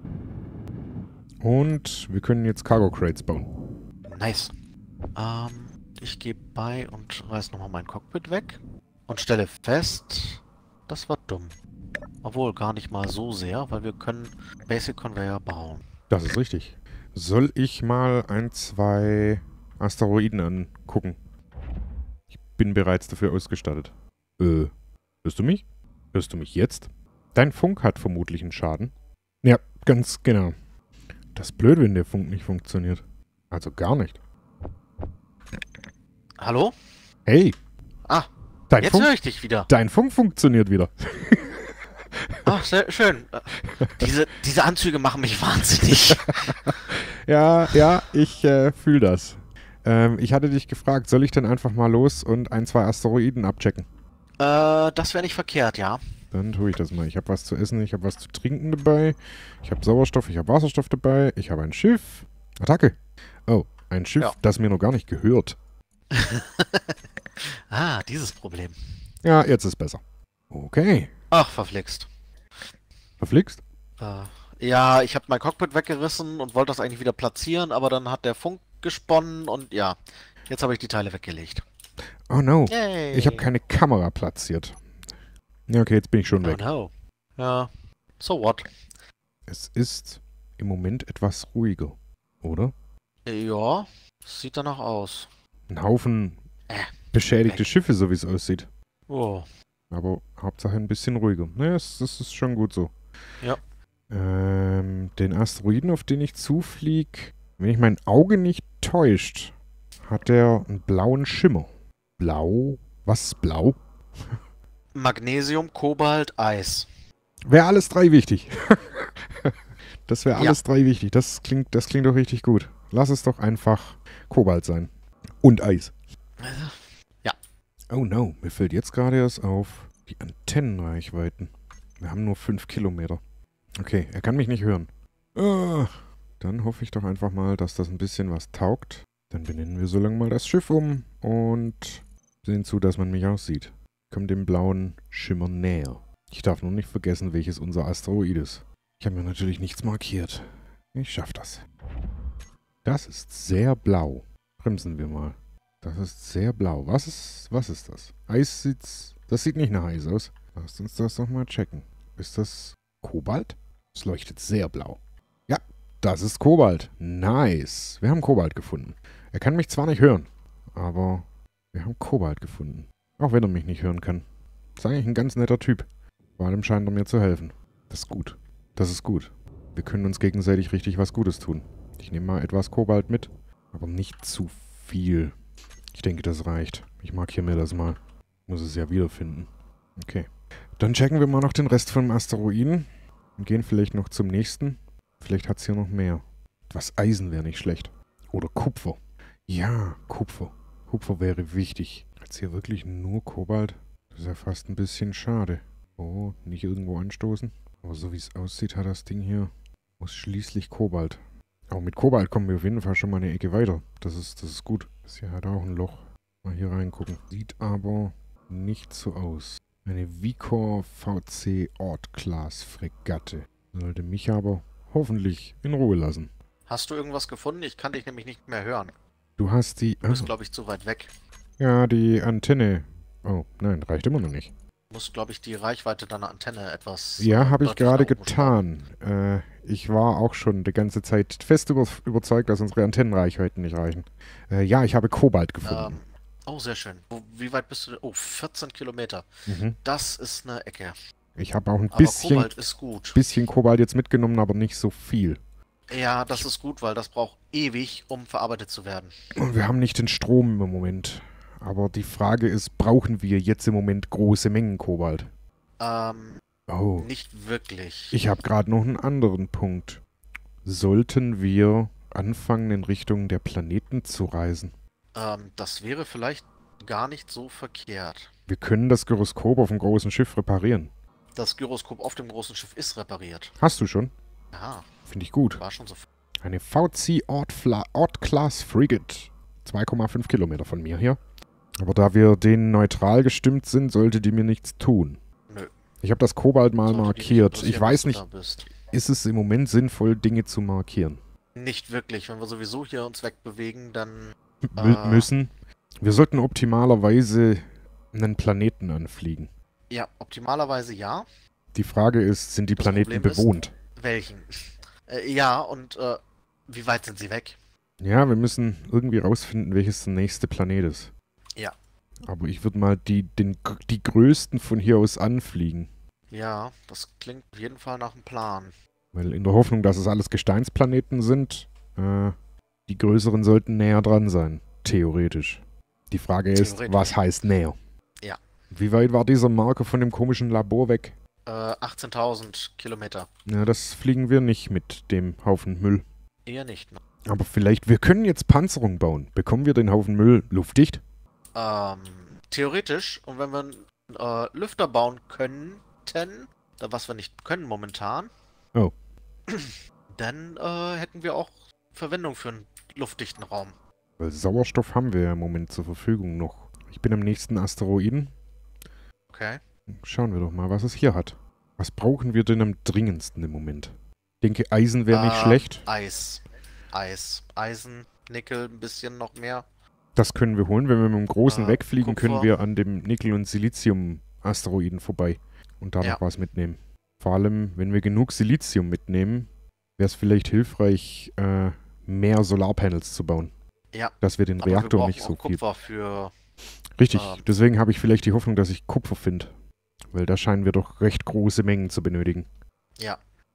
S1: Und wir können jetzt Cargo Crates bauen.
S2: Nice. Ähm, ich gehe bei und reiß nochmal mein Cockpit weg. Und stelle fest, das war dumm. Obwohl, gar nicht mal so sehr, weil wir können Basic Conveyor bauen.
S1: Das ist richtig. Soll ich mal ein, zwei Asteroiden angucken? Ich bin bereits dafür ausgestattet. Äh, hörst du mich? Hörst du mich jetzt? Dein Funk hat vermutlich einen Schaden. Ja, ganz genau. Das ist blöd, wenn der Funk nicht funktioniert. Also gar nicht.
S2: Hallo?
S1: Hey,
S2: Ah,
S1: dein
S2: jetzt
S1: Funk,
S2: höre ich dich wieder.
S1: dein Funk funktioniert wieder.
S2: Ach, sehr schön. Äh, Diese, diese Anzüge machen mich wahnsinnig.
S1: Ja, ja, ich äh, fühle das. Ähm, ich hatte dich gefragt, soll ich denn einfach mal los und ein, zwei Asteroiden abchecken?
S2: äh, das wäre nicht verkehrt, ja.
S1: Dann tue ich das mal. Ich habe was zu essen, ich habe was zu trinken dabei. Ich habe Sauerstoff, ich habe Wasserstoff dabei. Ich habe ein Schiff. Attacke. Oh, ein Schiff,
S2: Ja.
S1: das mir noch gar nicht gehört.
S2: Ah, dieses Problem.
S1: Ja, jetzt ist besser. Okay.
S2: Ach, verflixt.
S1: Verflixt?
S2: Äh, ja, ich habe mein Cockpit weggerissen und wollte das eigentlich wieder platzieren, aber dann hat der Funk gesponnen und ja, jetzt habe ich die Teile weggelegt.
S1: Oh no.
S2: Yay.
S1: Ich habe keine Kamera platziert. Ja, okay, jetzt bin ich schon
S2: Oh
S1: weg.
S2: no. Ja, so what?
S1: Es ist im Moment etwas ruhiger, oder?
S2: Ja, sieht danach aus.
S1: Ein Haufen
S2: Äh,
S1: beschädigte
S2: weg.
S1: Schiffe, so wie es aussieht.
S2: Oh.
S1: Aber Hauptsache ein bisschen ruhiger. Naja, das, das ist schon gut so.
S2: Ja.
S1: Ähm, den Asteroiden, auf den ich zufliege, wenn mich mein Auge nicht täuscht, hat der einen blauen Schimmer. Blau? Was ist blau?
S2: Magnesium, Kobalt, Eis.
S1: Wäre alles drei wichtig. Das wäre
S2: Ja.
S1: alles drei wichtig. Das klingt, das klingt doch richtig gut. Lass es doch einfach Kobalt sein. Und Eis.
S2: Ja.
S1: Oh no, mir fällt jetzt gerade erst auf die Antennenreichweiten. Wir haben nur fünf Kilometer. Okay, er kann mich nicht hören. Ah, dann hoffe ich doch einfach mal, dass das ein bisschen was taugt. Dann benennen wir so lange mal das Schiff um und sehen zu, dass man mich auch sieht. Kommt dem blauen Schimmer näher. Ich darf nur nicht vergessen, welches unser Asteroid ist. Ich habe mir natürlich nichts markiert. Ich schaff das. Das ist sehr blau. Bremsen wir mal. Das ist sehr blau. Was ist, was ist das? Eis sieht's... Das sieht nicht nach Eis aus. Lasst uns das doch mal checken. Ist das Kobalt? Es leuchtet sehr blau. Ja, das ist Kobalt. Nice. Wir haben Kobalt gefunden. Er kann mich zwar nicht hören, aber wir haben Kobalt gefunden. Auch wenn er mich nicht hören kann. Ist eigentlich ein ganz netter Typ. Vor allem scheint er mir zu helfen. Das ist gut. Das ist gut. Wir können uns gegenseitig richtig was Gutes tun. Ich nehme mal etwas Kobalt mit, aber nicht zu viel. Ich denke, das reicht. Ich markiere mir das mal. Muss es ja wiederfinden. Okay. Dann checken wir mal noch den Rest vom Asteroiden und gehen vielleicht noch zum nächsten. Vielleicht hat es hier noch mehr. Etwas Eisen wäre nicht schlecht. Oder Kupfer. Ja, Kupfer. Kupfer wäre wichtig. Hat es hier wirklich nur Kobalt? Das ist ja fast ein bisschen schade. Oh, nicht irgendwo anstoßen. Aber so wie es aussieht, hat das Ding hier ausschließlich Kobalt. Aber mit Kobalt kommen wir auf jeden Fall schon mal eine Ecke weiter. Das ist, das ist gut. Das hier hat auch ein Loch. Mal hier reingucken. Sieht aber nicht so aus. Eine Vicor V C Ord Class Fregatte. Sollte mich aber hoffentlich in Ruhe lassen.
S2: Hast du irgendwas gefunden? Ich kann dich nämlich nicht mehr hören.
S1: Du hast die...
S2: Du bist,
S1: Oh,
S2: glaube ich, zu weit weg.
S1: ja, die Antenne. Oh, nein, reicht immer noch nicht.
S2: Du musst, glaube ich, die Reichweite deiner Antenne etwas...
S1: Ja,
S2: äh,
S1: habe ich
S2: deutlich
S1: gerade
S2: nach oben schrauben.
S1: getan. Äh, ich war auch schon die ganze Zeit fest über, überzeugt, dass unsere Antennenreichweiten nicht reichen. Äh, ja, ich habe Kobalt gefunden.
S2: Ähm, oh, sehr schön. Wo, wie weit bist du? Oh, vierzehn Kilometer.
S1: Mhm.
S2: Das ist eine Ecke.
S1: Ich habe auch ein
S2: Aber
S1: bisschen
S2: Kobalt ist gut.
S1: bisschen Kobalt jetzt mitgenommen, aber nicht so viel.
S2: Ja, das ist gut, weil das braucht ewig, um verarbeitet zu werden.
S1: Und wir haben nicht den Strom im Moment. Aber die Frage ist, brauchen wir jetzt im Moment große Mengen Kobalt?
S2: Ähm,
S1: Oh,
S2: nicht wirklich.
S1: ich habe gerade noch einen anderen Punkt. Sollten wir anfangen, in Richtung der Planeten zu reisen?
S2: Ähm, das wäre vielleicht gar nicht so verkehrt.
S1: Wir können das Gyroskop auf dem großen Schiff reparieren.
S2: Das Gyroskop auf dem großen Schiff ist repariert.
S1: Hast du schon?
S2: Ja,
S1: Finde ich gut.
S2: war schon so.
S1: Eine V C Ord, Fla Ord Class Frigate. zwei Komma fünf Kilometer von mir hier. Aber da wir denen neutral gestimmt sind, sollte die mir nichts tun.
S2: Nö.
S1: Ich habe das Kobalt mal
S2: Sollte die
S1: markiert.
S2: interessieren,
S1: Ich weiß
S2: dass du
S1: nicht,
S2: da bist.
S1: ist es im Moment sinnvoll, Dinge zu markieren?
S2: Nicht wirklich. Wenn wir sowieso hier uns wegbewegen, dann...
S1: M
S2: Äh.
S1: müssen. Wir sollten optimalerweise einen Planeten anfliegen.
S2: Ja, optimalerweise ja.
S1: Die Frage ist, sind die
S2: Das
S1: Planeten
S2: Problem ist-
S1: bewohnt?
S2: Welchen? Äh, ja, und äh, wie weit sind sie weg?
S1: Ja, wir müssen irgendwie rausfinden, welches der nächste Planet ist.
S2: Ja.
S1: Aber ich würde mal die, den, die größten von hier aus anfliegen.
S2: Ja, das klingt auf jeden Fall nach einem Plan.
S1: Weil in der Hoffnung, dass es alles Gesteinsplaneten sind, äh, die größeren sollten näher dran sein. Theoretisch. Die Frage ist,
S2: Theoretisch.
S1: was heißt näher?
S2: Ja.
S1: Wie weit war dieser Marker von dem komischen Labor weg?
S2: Äh, achtzehntausend Kilometer.
S1: Ja, das fliegen wir nicht mit dem Haufen Müll.
S2: Eher nicht. Ne?
S1: Aber vielleicht, wir können jetzt Panzerung bauen. Bekommen wir den Haufen Müll luftdicht?
S2: Ähm, theoretisch, und wenn wir einen äh, Lüfter bauen können, hätten, was wir nicht können momentan,
S1: Oh.
S2: dann äh, hätten wir auch Verwendung für einen luftdichten Raum.
S1: Weil Sauerstoff haben wir ja im Moment zur Verfügung noch. Ich bin am nächsten Asteroiden.
S2: Okay.
S1: Schauen wir doch mal, was es hier hat. Was brauchen wir denn am dringendsten im Moment? Ich denke, Eisen wäre nicht
S2: Äh,
S1: schlecht.
S2: Eis. Eis. Eisen, Nickel, ein bisschen noch mehr.
S1: Das können wir holen. Wenn wir mit dem Großen
S2: Äh,
S1: wegfliegen,
S2: Kupfer.
S1: können wir an dem Nickel- und Silizium-Asteroiden vorbei. Und da
S2: Ja.
S1: noch was mitnehmen. Vor allem, wenn wir genug Silizium mitnehmen, wäre es vielleicht hilfreich, äh, mehr Solarpanels zu bauen.
S2: Ja.
S1: Dass wir den
S2: Aber
S1: Reaktor
S2: wir brauchen
S1: nicht so
S2: auch
S1: viel...
S2: Kupfer für...
S1: Richtig,
S2: ähm,
S1: deswegen habe ich vielleicht die Hoffnung, dass ich Kupfer finde. Weil da scheinen wir doch recht große Mengen zu benötigen.
S2: Ja.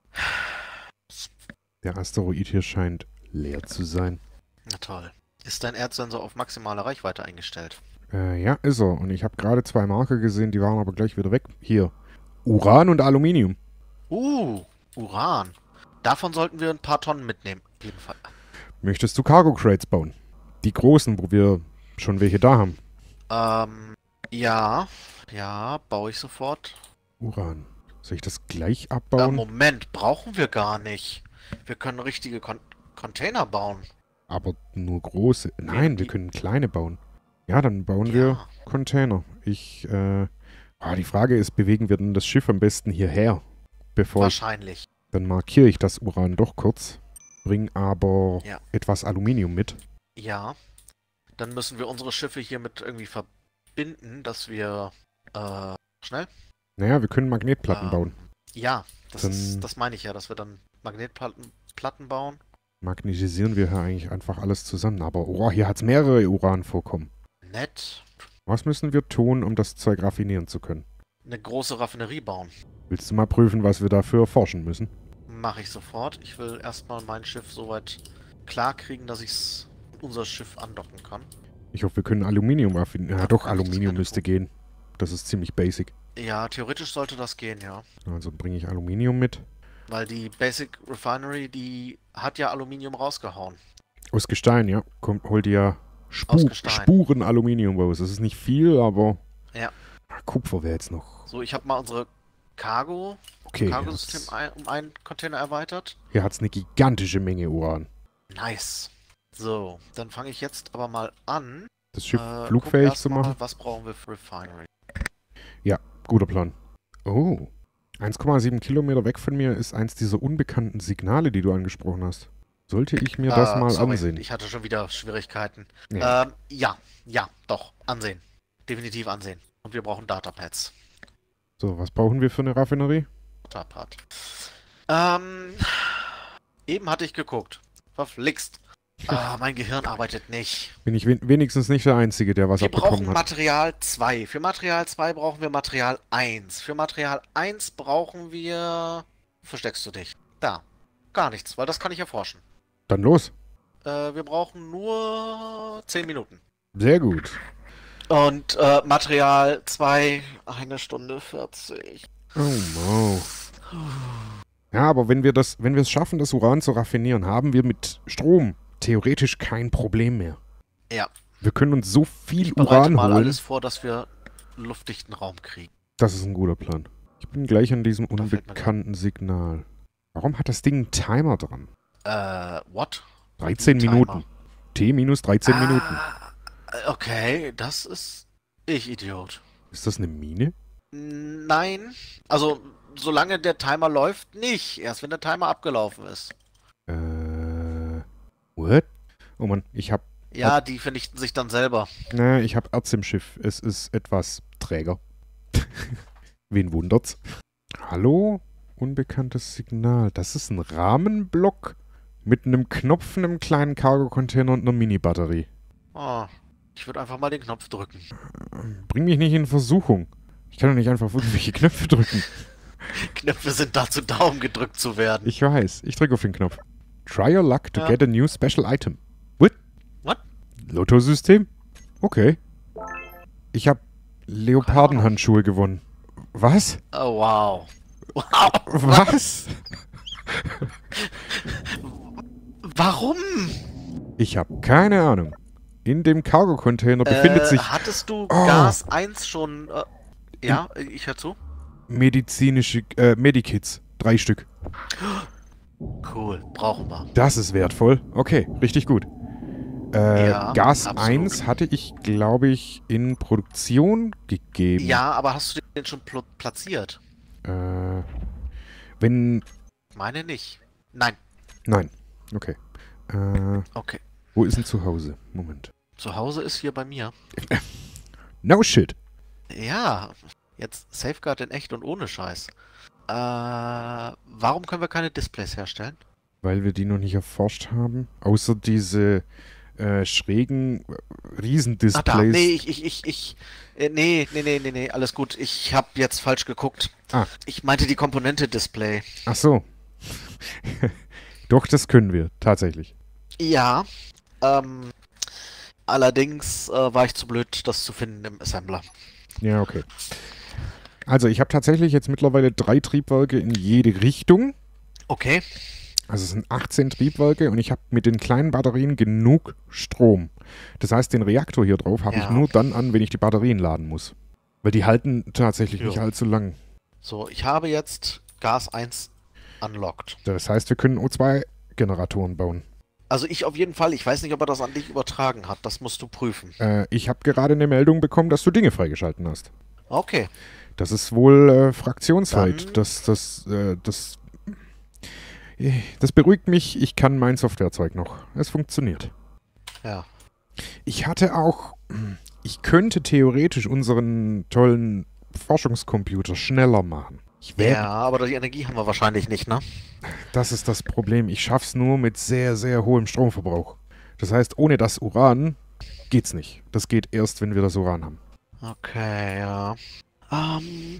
S1: Der Asteroid hier scheint leer zu sein.
S2: Na toll. Ist dein Erdsensor auf maximale Reichweite eingestellt?
S1: Äh, ja, ist er. Und ich habe gerade zwei Marker gesehen, die waren aber gleich wieder weg. Hier. Uran und Aluminium.
S2: Uh, Uran. Davon sollten wir ein paar Tonnen mitnehmen. Auf jeden Fall.
S1: Möchtest du Cargo Crates bauen? Die großen, wo wir schon welche da haben.
S2: Ähm, ja. Ja, baue ich sofort.
S1: Uran. Soll ich das gleich
S2: Äh,
S1: abbauen?
S2: Moment, brauchen wir gar nicht. Wir können richtige Con Container bauen.
S1: Aber nur große. Nein, wir
S2: die-
S1: können kleine bauen. Ja, dann bauen wir
S2: Ja.
S1: Container. Ich, äh... Ah, die Frage ist, bewegen wir denn das Schiff am besten hierher? Bevor ich...
S2: Wahrscheinlich.
S1: Dann markiere ich das Uran doch kurz. Bring aber
S2: Ja.
S1: etwas Aluminium mit.
S2: Ja. Dann müssen wir unsere Schiffe hiermit irgendwie verbinden, dass wir... Äh, schnell?
S1: Naja, wir können Magnetplatten
S2: Ähm,
S1: bauen.
S2: Ja, das,
S1: Dann-
S2: ist, das meine ich ja, dass wir dann Magnetplatten Platten bauen.
S1: Magnetisieren wir hier eigentlich einfach alles zusammen. Aber oh, hier hat es mehrere Uranvorkommen.
S2: Nett.
S1: Was müssen wir tun, um das Zeug raffinieren zu können?
S2: Eine große Raffinerie bauen.
S1: Willst du mal prüfen, was wir dafür erforschen müssen?
S2: Mache ich sofort. Ich will erstmal mein Schiff soweit klar kriegen, dass ich unser Schiff andocken kann.
S1: Ich hoffe, wir können Aluminium raffinieren. Ja,
S2: Ja,
S1: doch,
S2: kann ich das
S1: Aluminium
S2: gerne
S1: müsste
S2: tun.
S1: gehen. Das ist ziemlich basic.
S2: Ja, theoretisch sollte das gehen, ja.
S1: Also bringe ich Aluminium mit.
S2: Weil die Basic Refinery, die hat ja Aluminium rausgehauen.
S1: Aus Gestein, ja. Kommt, hol dir ja Spu
S2: Aus Gestein.
S1: Spuren Aluminium raus. Das ist nicht viel, aber...
S2: Ja.
S1: Ah, Kupfer wäre jetzt noch...
S2: So, ich habe mal unsere Cargo,
S1: Okay,
S2: Cargo-System
S1: jetzt-
S2: ein, um einen Container erweitert.
S1: hier hat es eine gigantische Menge Uran.
S2: Nice. So, dann fange ich jetzt aber mal an.
S1: Das Schiff
S2: äh,
S1: flugfähig
S2: guck
S1: zu
S2: erst mal,
S1: machen?
S2: Was brauchen wir für Refinery?
S1: Guter Plan. Oh. eins Komma sieben Kilometer weg von mir ist eins dieser unbekannten Signale, die du angesprochen hast. Sollte ich mir das
S2: Äh,
S1: mal
S2: sorry,
S1: ansehen?
S2: Ich hatte schon wieder Schwierigkeiten.
S1: Ja.
S2: Ähm, ja, ja, doch. Ansehen. Definitiv ansehen. Und wir brauchen Datapads.
S1: So, was brauchen wir für eine Raffinerie?
S2: Datapad. Ähm, eben hatte ich geguckt. Verflixt. Ah, mein Gehirn arbeitet nicht.
S1: Bin ich wen wenigstens nicht der Einzige, der was
S2: Wir brauchen
S1: abbekommen hat.
S2: Material zwei. Für Material zwei brauchen wir Material eins. Für Material eins brauchen wir... Wo versteckst du dich? Da. Gar nichts, weil das kann ich erforschen.
S1: Dann los.
S2: Äh, wir brauchen nur zehn Minuten.
S1: Sehr gut.
S2: Und äh, Material zwei, eine Stunde vierzig.
S1: Oh, wow. Ja, aber wenn wir das, wenn wir es schaffen, das Uran zu raffinieren, haben wir mit Strom theoretisch kein Problem mehr.
S2: Ja.
S1: Wir können uns so viel
S2: Ich bereite
S1: Uran
S2: mal
S1: holen.
S2: alles vor, dass wir einen luftdichten Raum kriegen.
S1: Das ist ein guter Plan. Ich bin gleich an diesem
S2: Da fällt mir
S1: unbekannten Signal. Warum hat das Ding einen Timer dran?
S2: Äh, what?
S1: dreizehn
S2: Timer.
S1: Minuten. T minus dreizehn Minuten.
S2: Ah, okay, das ist ich Idiot.
S1: Ist das eine Mine?
S2: Nein, also solange der Timer läuft, nicht. Erst wenn der Timer abgelaufen ist.
S1: Äh. What? Oh Mann, ich hab.
S2: Ja, die vernichten sich dann selber.
S1: Ne, ich hab Erz im Schiff. Es ist etwas träger. Wen wundert's? Hallo? Unbekanntes Signal. Das ist ein Rahmenblock mit einem Knopf, einem kleinen Cargo-Container und einer Mini-Batterie.
S2: Oh, ich würde einfach mal den Knopf drücken.
S1: Bring mich nicht in Versuchung. Ich kann doch nicht einfach irgendwelche Knöpfe drücken.
S2: Knöpfe sind dazu da, um gedrückt zu werden.
S1: Ich weiß. Ich drücke auf den Knopf. Try your luck to
S2: Ja.
S1: get a new special item. What?
S2: What?
S1: Lotto-System? Okay. Ich habe Leopardenhandschuhe gewonnen. Was?
S2: Oh, wow. Wow.
S1: Was?
S2: Warum?
S1: Ich habe keine Ahnung. In dem Cargo-Container befindet
S2: äh,
S1: sich...
S2: Hattest du
S1: Oh.
S2: Gas eins schon... Äh, ja, ich hör zu.
S1: medizinische, äh, Medikits. Drei Stück.
S2: Cool, brauchen wir.
S1: Das ist wertvoll. Okay, richtig gut. Äh,
S2: Ja,
S1: Gas
S2: absolut.
S1: eins hatte ich, glaube ich, in Produktion gegeben.
S2: Ja, aber hast du den schon pl platziert?
S1: Äh, wenn...
S2: Meine nicht. Nein.
S1: Nein. Okay. Äh,
S2: Okay.
S1: wo ist denn zu Hause? Moment.
S2: Zu Hause ist hier bei mir.
S1: No shit.
S2: Ja, jetzt Safeguard in echt und ohne Scheiß. Äh, warum können wir keine Displays herstellen?
S1: Weil wir die noch nicht erforscht haben. Außer diese äh, schrägen äh,
S2: Ah, da.
S1: Riesendisplays.
S2: Nee, ich, ich, ich, ich. Äh, nee, nee, nee, nee, nee, alles gut. Ich hab jetzt falsch geguckt.
S1: Ah.
S2: Ich meinte die Komponente Display.
S1: Ach so. Doch, das können wir. Tatsächlich.
S2: Ja, ähm, allerdings äh, war ich zu blöd, das zu finden im Assembler.
S1: Ja, okay. Also ich habe tatsächlich jetzt mittlerweile drei Triebwerke in jede Richtung.
S2: Okay.
S1: Also es sind achtzehn Triebwerke und ich habe mit den kleinen Batterien genug Strom. Das heißt, den Reaktor hier drauf habe
S2: Ja.
S1: ich nur dann an, wenn ich die Batterien laden muss. Weil die halten tatsächlich
S2: Jo.
S1: nicht allzu lang.
S2: So, ich habe jetzt Gas eins unlocked.
S1: Das heißt, wir können O zwei Generatoren bauen.
S2: Also ich auf jeden Fall, ich weiß nicht, ob er das an dich übertragen hat. Das musst du prüfen.
S1: Äh, ich habe gerade eine Meldung bekommen, dass du Dinge freigeschalten hast.
S2: Okay.
S1: Das ist wohl äh, fraktionsweit.
S2: Dann-
S1: Das, das, äh, das, äh, das beruhigt mich. Ich kann mein Softwarezeug noch. Es funktioniert.
S2: Ja.
S1: Ich hatte auch, ich könnte theoretisch unseren tollen Forschungscomputer schneller machen. Ich wär,
S2: Ja, aber die Energie haben wir wahrscheinlich nicht, ne?
S1: Das ist das Problem. Ich schaff's nur mit sehr, sehr hohem Stromverbrauch. Das heißt, ohne das Uran geht's nicht. Das geht erst, wenn wir das Uran haben.
S2: Okay, ja. Ähm.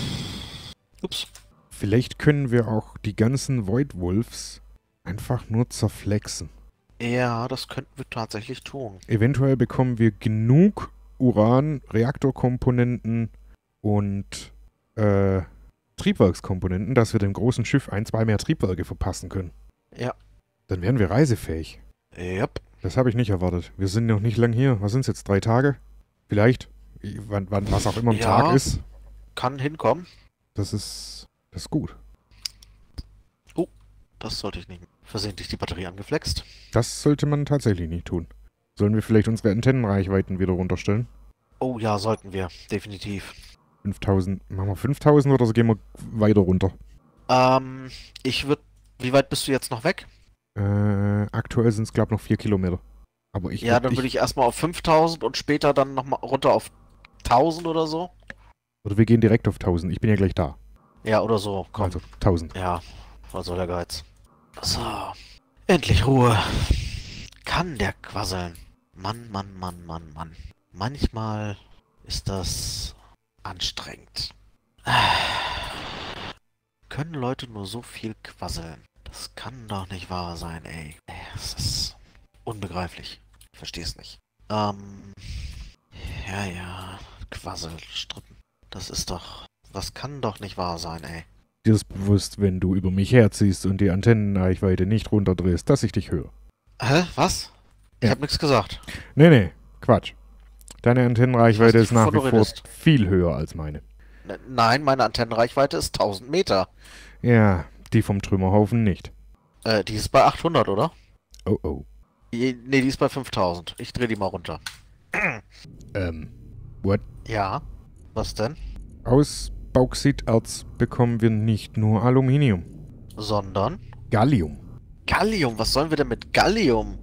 S2: Ups.
S1: Vielleicht können wir auch die ganzen Void Wolves einfach nur zerflexen.
S2: Ja, das könnten wir tatsächlich tun.
S1: Eventuell bekommen wir genug Uran, Reaktorkomponenten und äh, Triebwerkskomponenten, dass wir dem großen Schiff ein, zwei mehr Triebwerke verpassen können.
S2: Ja.
S1: Dann wären wir reisefähig.
S2: Yep.
S1: Das habe ich nicht erwartet. Wir sind noch nicht lang hier. Was sind es jetzt? Drei Tage? Vielleicht? I- Wann, wann, was auch immer am
S2: Ja.
S1: Tag ist.
S2: Kann hinkommen.
S1: Das ist, das ist gut.
S2: Das sollte ich nicht. Versehentlich die Batterie angeflext.
S1: Das sollte man tatsächlich nicht tun. Sollen wir vielleicht unsere Antennenreichweiten wieder runterstellen?
S2: Oh ja, sollten wir. Definitiv.
S1: fünftausend. Machen wir fünftausend oder so gehen wir weiter runter?
S2: Ähm, ich würde... Wie weit bist du jetzt noch weg?
S1: Äh, aktuell sind es, glaube ich, noch vier Kilometer. Aber ich
S2: Ja,
S1: würd-
S2: dann würde ich erstmal auf fünftausend und später dann nochmal runter auf tausend oder so.
S1: Oder wir gehen direkt auf tausend. Ich bin ja gleich da.
S2: Ja, oder so. Komm.
S1: Also tausend.
S2: Ja, was soll der Geiz? So. Endlich Ruhe. Kann der quasseln. Mann, Mann, Mann, Mann, Mann. Manchmal ist das anstrengend. Können Leute nur so viel quasseln? Das kann doch nicht wahr sein, ey. Es ist unbegreiflich. Ich verstehe es nicht. Ähm. Ja, ja. Quasselstrippen. Das ist doch... Das kann doch nicht wahr sein, ey.
S1: Dir ist bewusst, wenn du über mich herziehst und die Antennenreichweite nicht runterdrehst, dass ich dich höre.
S2: Hä? Was? Ich
S1: Ja.
S2: hab nichts gesagt.
S1: Nee, nee, Quatsch. Deine Antennenreichweite
S2: Ich weiß
S1: ist
S2: nicht,
S1: nach
S2: wovon
S1: wie
S2: du
S1: vor
S2: redest.
S1: viel höher als meine.
S2: N- Nein, meine Antennenreichweite ist tausend Meter.
S1: Ja, die vom Trümmerhaufen nicht.
S2: Äh, die ist bei achthundert, oder?
S1: Oh, oh.
S2: Je- Nee, die ist bei fünftausend. Ich dreh die mal runter.
S1: Ähm, what?
S2: Ja. Was denn?
S1: Aus Bauxiterz bekommen wir nicht nur Aluminium.
S2: Sondern?
S1: Gallium.
S2: Gallium. Was sollen wir denn mit Gallium?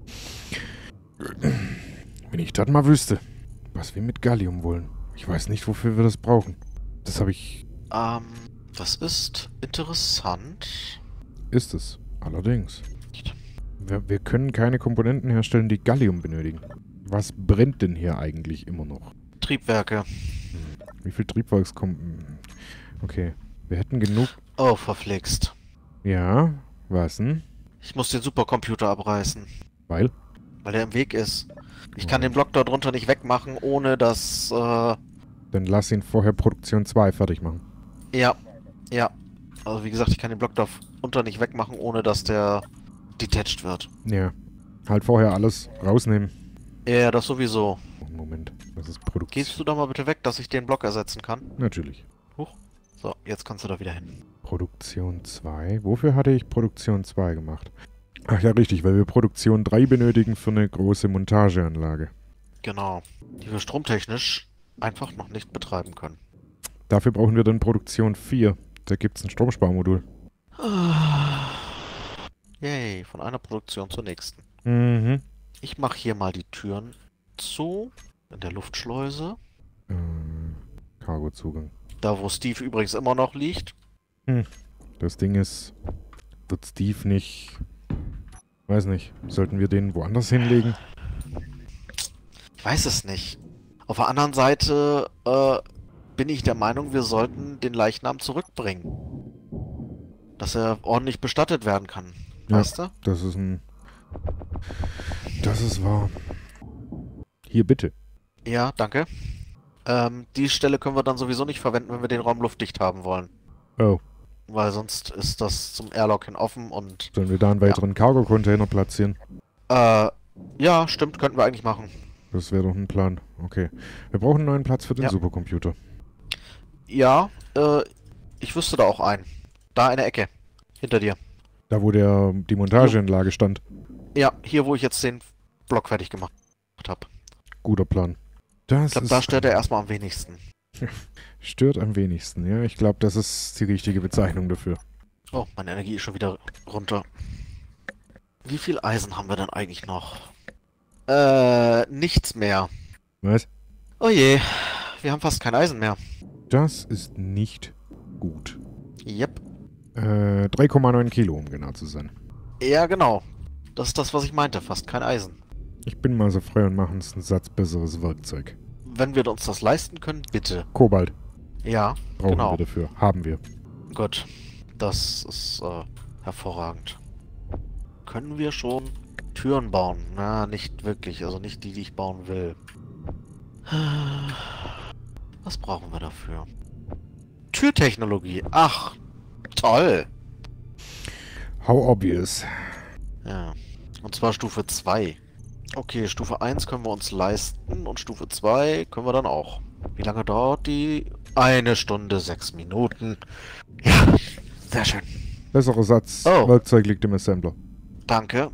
S1: Wenn ich das mal wüsste, was wir mit Gallium wollen. Ich weiß nicht, wofür wir das brauchen. Das habe ich...
S2: Ähm, das ist interessant.
S1: Ist es. Allerdings. Wir, wir können keine Komponenten herstellen, die Gallium benötigen. Was brennt denn hier eigentlich immer noch?
S2: Triebwerke.
S1: Wie viel Triebwerkskomponenten? Okay. Wir hätten genug...
S2: Oh, verflixt.
S1: Ja, was denn?
S2: Ich muss den Supercomputer abreißen,
S1: Weil?
S2: weil der im Weg ist. Ich kann den Block dort drunter nicht wegmachen, ohne dass, äh...
S1: Dann lass ihn vorher Produktion zwei fertig machen.
S2: Ja, ja. Also wie gesagt, ich kann den Block da unter nicht wegmachen, ohne dass der detached wird.
S1: Ja. Halt vorher alles rausnehmen.
S2: Ja, das sowieso.
S1: Oh, Moment. Das ist Produktion.
S2: Gehst du doch mal bitte weg, dass ich den Block ersetzen kann?
S1: Natürlich.
S2: Huch. So, jetzt kannst du da wieder hin.
S1: Produktion zwei? Wofür hatte ich Produktion zwei gemacht? Ach ja, richtig, weil wir Produktion drei benötigen für eine große Montageanlage.
S2: Genau. Die wir stromtechnisch einfach noch nicht betreiben können.
S1: Dafür brauchen wir dann Produktion vier. Da gibt es ein Stromsparmodul.
S2: Yay, von einer Produktion zur nächsten.
S1: Mhm.
S2: Ich mache hier mal die Türen zu. In der Luftschleuse.
S1: Äh, Cargozugang.
S2: Da, wo Steve übrigens immer noch liegt.
S1: Hm. Das Ding ist, wird Steve nicht... Weiß nicht. Sollten wir den woanders hinlegen?
S2: Ich weiß es nicht. Auf der anderen Seite äh, bin ich der Meinung, wir sollten den Leichnam zurückbringen. Dass er ordentlich bestattet werden kann.
S1: Ja,
S2: Weißt du?
S1: das ist ein... Das ist wahr. Hier, bitte.
S2: Ja, danke. Ähm, die Stelle können wir dann sowieso nicht verwenden, wenn wir den Raum luftdicht haben wollen.
S1: Oh.
S2: Weil sonst ist das zum Airlock hin offen und...
S1: Sollen wir da einen weiteren Cargo-Container platzieren?
S2: Äh, ja, stimmt, könnten wir eigentlich machen.
S1: Das wäre doch ein Plan. Okay. Wir brauchen einen neuen Platz für den
S2: Ja.
S1: Supercomputer.
S2: Ja, äh, ich wüsste da auch einen. Da in der Ecke. Hinter dir.
S1: Da, wo der die Montageanlage stand.
S2: Ja, hier, wo ich jetzt den Block fertig gemacht habe.
S1: Guter Plan. Das
S2: Ich glaube,
S1: ist
S2: da stört er erstmal am wenigsten.
S1: stört am wenigsten, ja. Ich glaube, das ist die richtige Bezeichnung dafür.
S2: Oh, meine Energie ist schon wieder runter. Wie viel Eisen haben wir denn eigentlich noch? Äh, nichts mehr.
S1: Was?
S2: Oh je, wir haben fast kein Eisen mehr.
S1: Das ist nicht gut.
S2: Yep.
S1: Äh, drei Komma neun Kilo, um genau zu sein.
S2: Ja, genau. Das ist das, was ich meinte. Fast kein Eisen.
S1: Ich bin mal so frei und mache uns einen Satz besseres Werkzeug.
S2: Wenn wir uns das leisten können, bitte.
S1: Kobalt
S2: Ja,
S1: brauchen
S2: genau.
S1: wir dafür. Haben wir.
S2: Gut. Das ist äh, hervorragend. Können wir schon Türen bauen? Na, nicht wirklich. Also nicht die, die ich bauen will. Was brauchen wir dafür? Türtechnologie. Ach, toll.
S1: How obvious.
S2: Ja. Und zwar Stufe zwei. Okay, Stufe eins können wir uns leisten und Stufe zwei können wir dann auch. Wie lange dauert die? Eine Stunde, sechs Minuten. Ja, sehr schön.
S1: Besserer Satz.
S2: Oh.
S1: Werkzeug liegt im Assembler.
S2: Danke.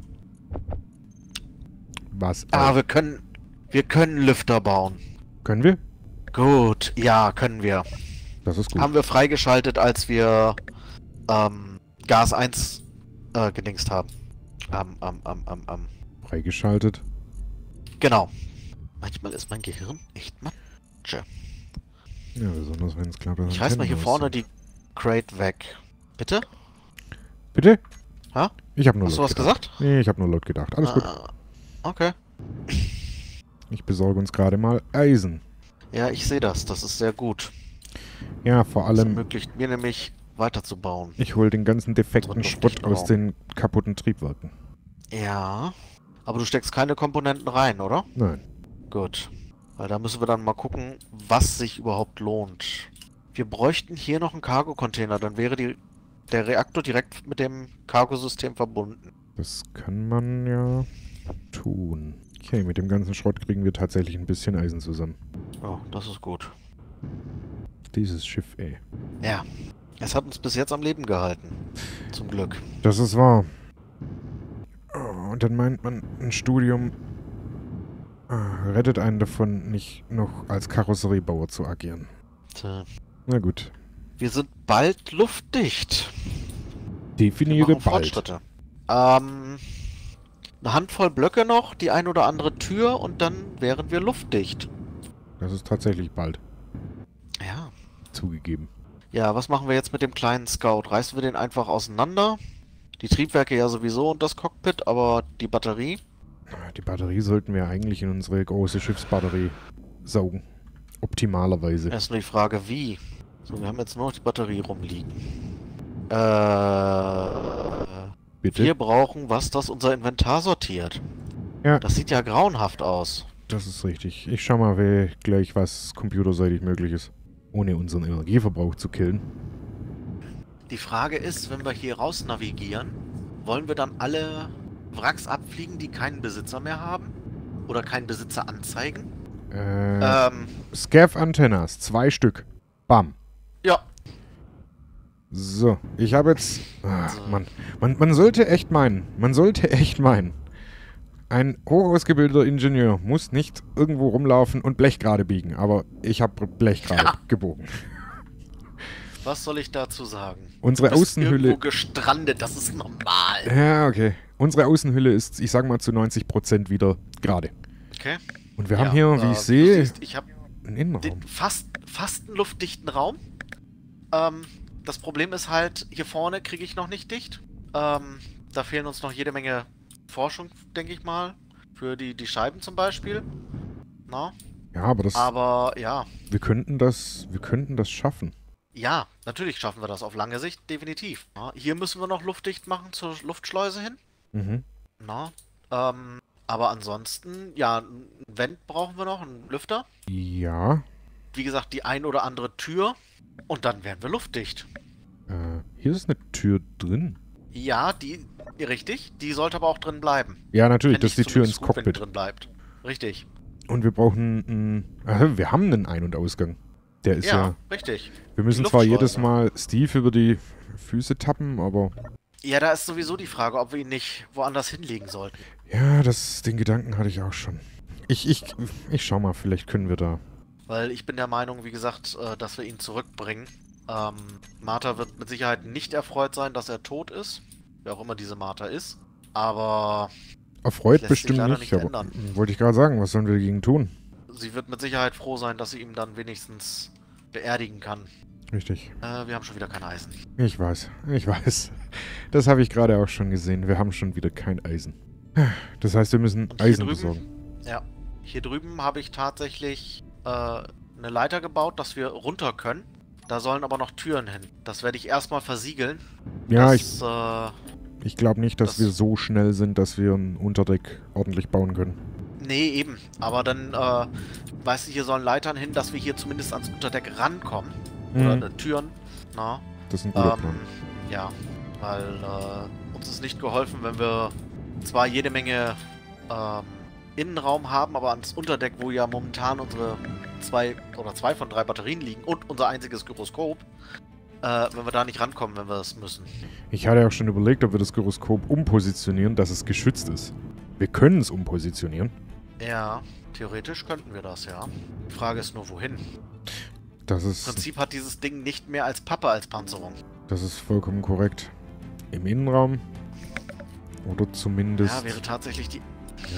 S1: Was?
S2: Ah,
S1: auch?
S2: wir können... Wir können Lüfter bauen.
S1: Können wir?
S2: Gut, ja, können wir.
S1: Das ist gut.
S2: Haben wir freigeschaltet, als wir ähm, Gas eins äh, gedingst haben. Ähm, ähm, ähm, ähm, ähm.
S1: Freigeschaltet.
S2: Genau. Manchmal ist mein Gehirn echt Matsche.
S1: Ja, besonders wenn es klappt.
S2: Ich reiß mal hier vorne die Crate weg. Bitte?
S1: Bitte?
S2: Ha?
S1: Ich habe nur
S2: Hast du
S1: laut
S2: was
S1: gedacht.
S2: gesagt?
S1: Nee, ich habe nur laut gedacht. Alles gut.
S2: Ah, okay.
S1: Ich besorge uns gerade mal Eisen.
S2: Ja, ich sehe das. Das ist sehr gut.
S1: Ja, vor
S2: Das
S1: allem,
S2: ermöglicht mir nämlich weiterzubauen.
S1: ich hole den ganzen defekten
S2: Unseren
S1: Schrott
S2: luftdichten
S1: aus
S2: Raum.
S1: den kaputten Triebwerken.
S2: Ja. Aber du steckst keine Komponenten rein, oder?
S1: Nein.
S2: Gut. Weil da müssen wir dann mal gucken, was sich überhaupt lohnt. Wir bräuchten hier noch einen Cargo-Container. Dann wäre die, der Reaktor direkt mit dem Cargo-System verbunden.
S1: Das kann man ja tun. Okay, mit dem ganzen Schrott kriegen wir tatsächlich ein bisschen Eisen zusammen.
S2: Oh, das ist gut.
S1: Dieses Schiff, ey.
S2: Ja. Es hat uns bis jetzt am Leben gehalten. Zum Glück.
S1: Das ist wahr. Oh, und dann meint man, ein Studium ah, rettet einen davon, nicht noch als Karosseriebauer zu agieren.
S2: Tja.
S1: Na gut.
S2: Wir sind bald luftdicht. Wir
S1: Definiere
S2: machen
S1: bald.
S2: Fortschritte. Ähm, eine Handvoll Blöcke noch, die ein oder andere Tür und dann wären wir luftdicht.
S1: Das ist tatsächlich bald.
S2: Ja.
S1: Zugegeben.
S2: Ja, was machen wir jetzt mit dem kleinen Scout? Reißen wir den einfach auseinander? Die Triebwerke ja sowieso und das Cockpit, aber die Batterie?
S1: Die Batterie sollten wir eigentlich in unsere große Schiffsbatterie saugen. Optimalerweise.
S2: Erst nur die Frage, wie? So, wir haben jetzt nur noch die Batterie rumliegen. Äh,
S1: Bitte?
S2: wir brauchen was, das unser Inventar sortiert.
S1: Ja.
S2: Das sieht ja grauenhaft aus.
S1: Das ist richtig. Ich schau mal wer gleich, was computerseitig möglich ist. Ohne unseren Energieverbrauch zu killen.
S2: Die Frage ist, wenn wir hier raus navigieren, wollen wir dann alle Wracks abfliegen, die keinen Besitzer mehr haben? Oder keinen Besitzer anzeigen?
S1: Äh,
S2: Ähm,
S1: Scav Antennas, zwei Stück. Bam.
S2: ja.
S1: So, ich habe jetzt... Ah,
S2: So.
S1: Mann, man, man sollte echt meinen, man sollte echt meinen, ein hochausgebildeter Ingenieur muss nicht irgendwo rumlaufen und Blech gerade biegen, aber ich habe Blech gerade
S2: Ja.
S1: gebogen.
S2: Was soll ich dazu sagen?
S1: Unsere
S2: Du bist
S1: Außenhülle...
S2: irgendwo gestrandet, das ist normal.
S1: Ja, okay. Unsere Außenhülle ist, ich sag mal, zu neunzig Prozent wieder gerade.
S2: Okay.
S1: Und wir haben
S2: Ja,
S1: hier, wie
S2: äh,
S1: ich
S2: du
S1: sehe,
S2: siehst, ich habe
S1: einen Innenraum.
S2: den fast, fast einen luftdichten Raum. Ähm, das Problem ist halt, hier vorne kriege ich noch nicht dicht. Ähm, da fehlen uns noch jede Menge Forschung, denke ich mal. Für die, die Scheiben zum Beispiel. Na?
S1: Ja, aber das...
S2: Aber ja.
S1: Wir könnten das... Wir könnten das schaffen.
S2: Ja, natürlich schaffen wir das auf lange Sicht, definitiv. Na, hier müssen wir noch luftdicht machen zur Luftschleuse hin.
S1: Mhm.
S2: Na? Ähm, aber ansonsten, ja, ein Vent brauchen wir noch, einen Lüfter.
S1: Ja.
S2: Wie gesagt, die ein oder andere Tür. Und dann werden wir luftdicht.
S1: Äh, hier ist eine Tür drin.
S2: Ja, die, richtig. Die sollte aber auch drin bleiben.
S1: Ja, natürlich,
S2: Fänd
S1: das ist die
S2: ich
S1: Tür ins
S2: zumindest gut, wenn die
S1: Cockpit.
S2: drin bleibt. Richtig.
S1: Und wir brauchen einen... Äh, wir haben einen Ein- und Ausgang. Der ist ja...
S2: Ja, richtig.
S1: Wir müssen
S2: Die
S1: zwar
S2: Luftschleuse.
S1: jedes Mal Steve über die Füße tappen, aber...
S2: Ja, da ist sowieso die Frage, ob wir ihn nicht woanders hinlegen sollten.
S1: Ja, das, den Gedanken hatte ich auch schon. Ich, ich, ich schau mal, vielleicht können wir da...
S2: Weil ich bin der Meinung, wie gesagt, äh, dass wir ihn zurückbringen. Ähm, Martha wird mit Sicherheit nicht erfreut sein, dass er tot ist. Wer auch immer diese Martha ist. Aber
S1: Erfreut
S2: lässt sich
S1: bestimmt
S2: leider
S1: nicht,
S2: nicht
S1: aber...
S2: ändern.
S1: Wollte ich gerade sagen, was sollen wir dagegen tun?
S2: sie wird mit Sicherheit froh sein, dass sie ihn dann wenigstens beerdigen kann.
S1: Richtig.
S2: Äh, wir haben schon wieder kein Eisen.
S1: Ich weiß, ich weiß. Das habe ich gerade auch schon gesehen. Wir haben schon wieder kein Eisen. Das heißt, wir müssen
S2: Und hier
S1: Eisen
S2: drüben-
S1: besorgen.
S2: Ja, hier drüben habe ich tatsächlich äh, eine Leiter gebaut, dass wir runter können. Da sollen aber noch Türen hin. Das werde ich erstmal versiegeln.
S1: Ja,
S2: das,
S1: ich,
S2: äh,
S1: ich glaube nicht, dass
S2: das-
S1: wir so schnell sind, dass wir ein Unterdeck ordentlich bauen können.
S2: Nee, eben. Aber dann, äh, weißt du, hier sollen Leitern hin, dass wir hier zumindest ans Unterdeck rankommen. Oder
S1: Mhm.
S2: äh, Türen. Na,
S1: Das ist ein guter
S2: ähm,
S1: Plan.
S2: ja, weil äh, uns ist nicht geholfen, wenn wir zwar jede Menge ähm, Innenraum haben, aber ans Unterdeck, wo ja momentan unsere zwei oder zwei von drei Batterien liegen und unser einziges Gyroskop, äh, wenn wir da nicht rankommen, wenn wir es müssen.
S1: Ich hatte auch schon überlegt, ob wir das Gyroskop umpositionieren, dass es geschützt ist. Wir können es umpositionieren.
S2: Ja, theoretisch könnten wir das, ja. Die Frage ist nur, wohin.
S1: Das
S2: Im
S1: ist,
S2: Prinzip hat dieses Ding nicht mehr als Pappe als Panzerung.
S1: das ist vollkommen korrekt. Im Innenraum. Oder zumindest...
S2: Ja, wäre tatsächlich die...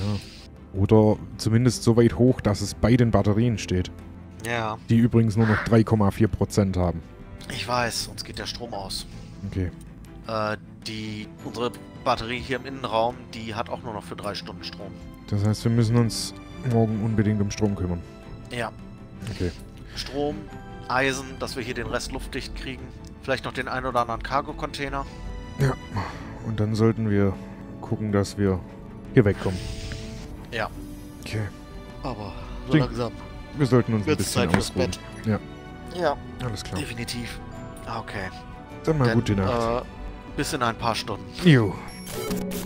S1: ja. Oder zumindest so weit hoch, dass es bei den Batterien steht.
S2: Ja,
S1: Die übrigens nur noch drei Komma vier Prozent haben.
S2: ich weiß, uns geht der Strom aus.
S1: Okay.
S2: Äh, die... Unsere Batterie hier im Innenraum, die hat auch nur noch für drei Stunden Strom.
S1: Das heißt, wir müssen uns morgen unbedingt um Strom kümmern.
S2: Ja.
S1: Okay.
S2: Strom, Eisen, dass wir hier den Rest luftdicht kriegen. Vielleicht noch den ein oder anderen Cargo-Container.
S1: Ja. Und dann sollten wir gucken, dass wir hier wegkommen.
S2: Ja.
S1: Okay.
S2: Aber so
S1: Ding.
S2: langsam
S1: Wir sollten uns ein
S2: wird es
S1: bisschen
S2: Zeit fürs
S1: ausruhen.
S2: Bett.
S1: Ja.
S2: Ja,
S1: Alles klar.
S2: definitiv. Okay.
S1: Dann mal
S2: Dann,
S1: gute Nacht.
S2: Äh, bis in ein paar Stunden.
S1: Jo.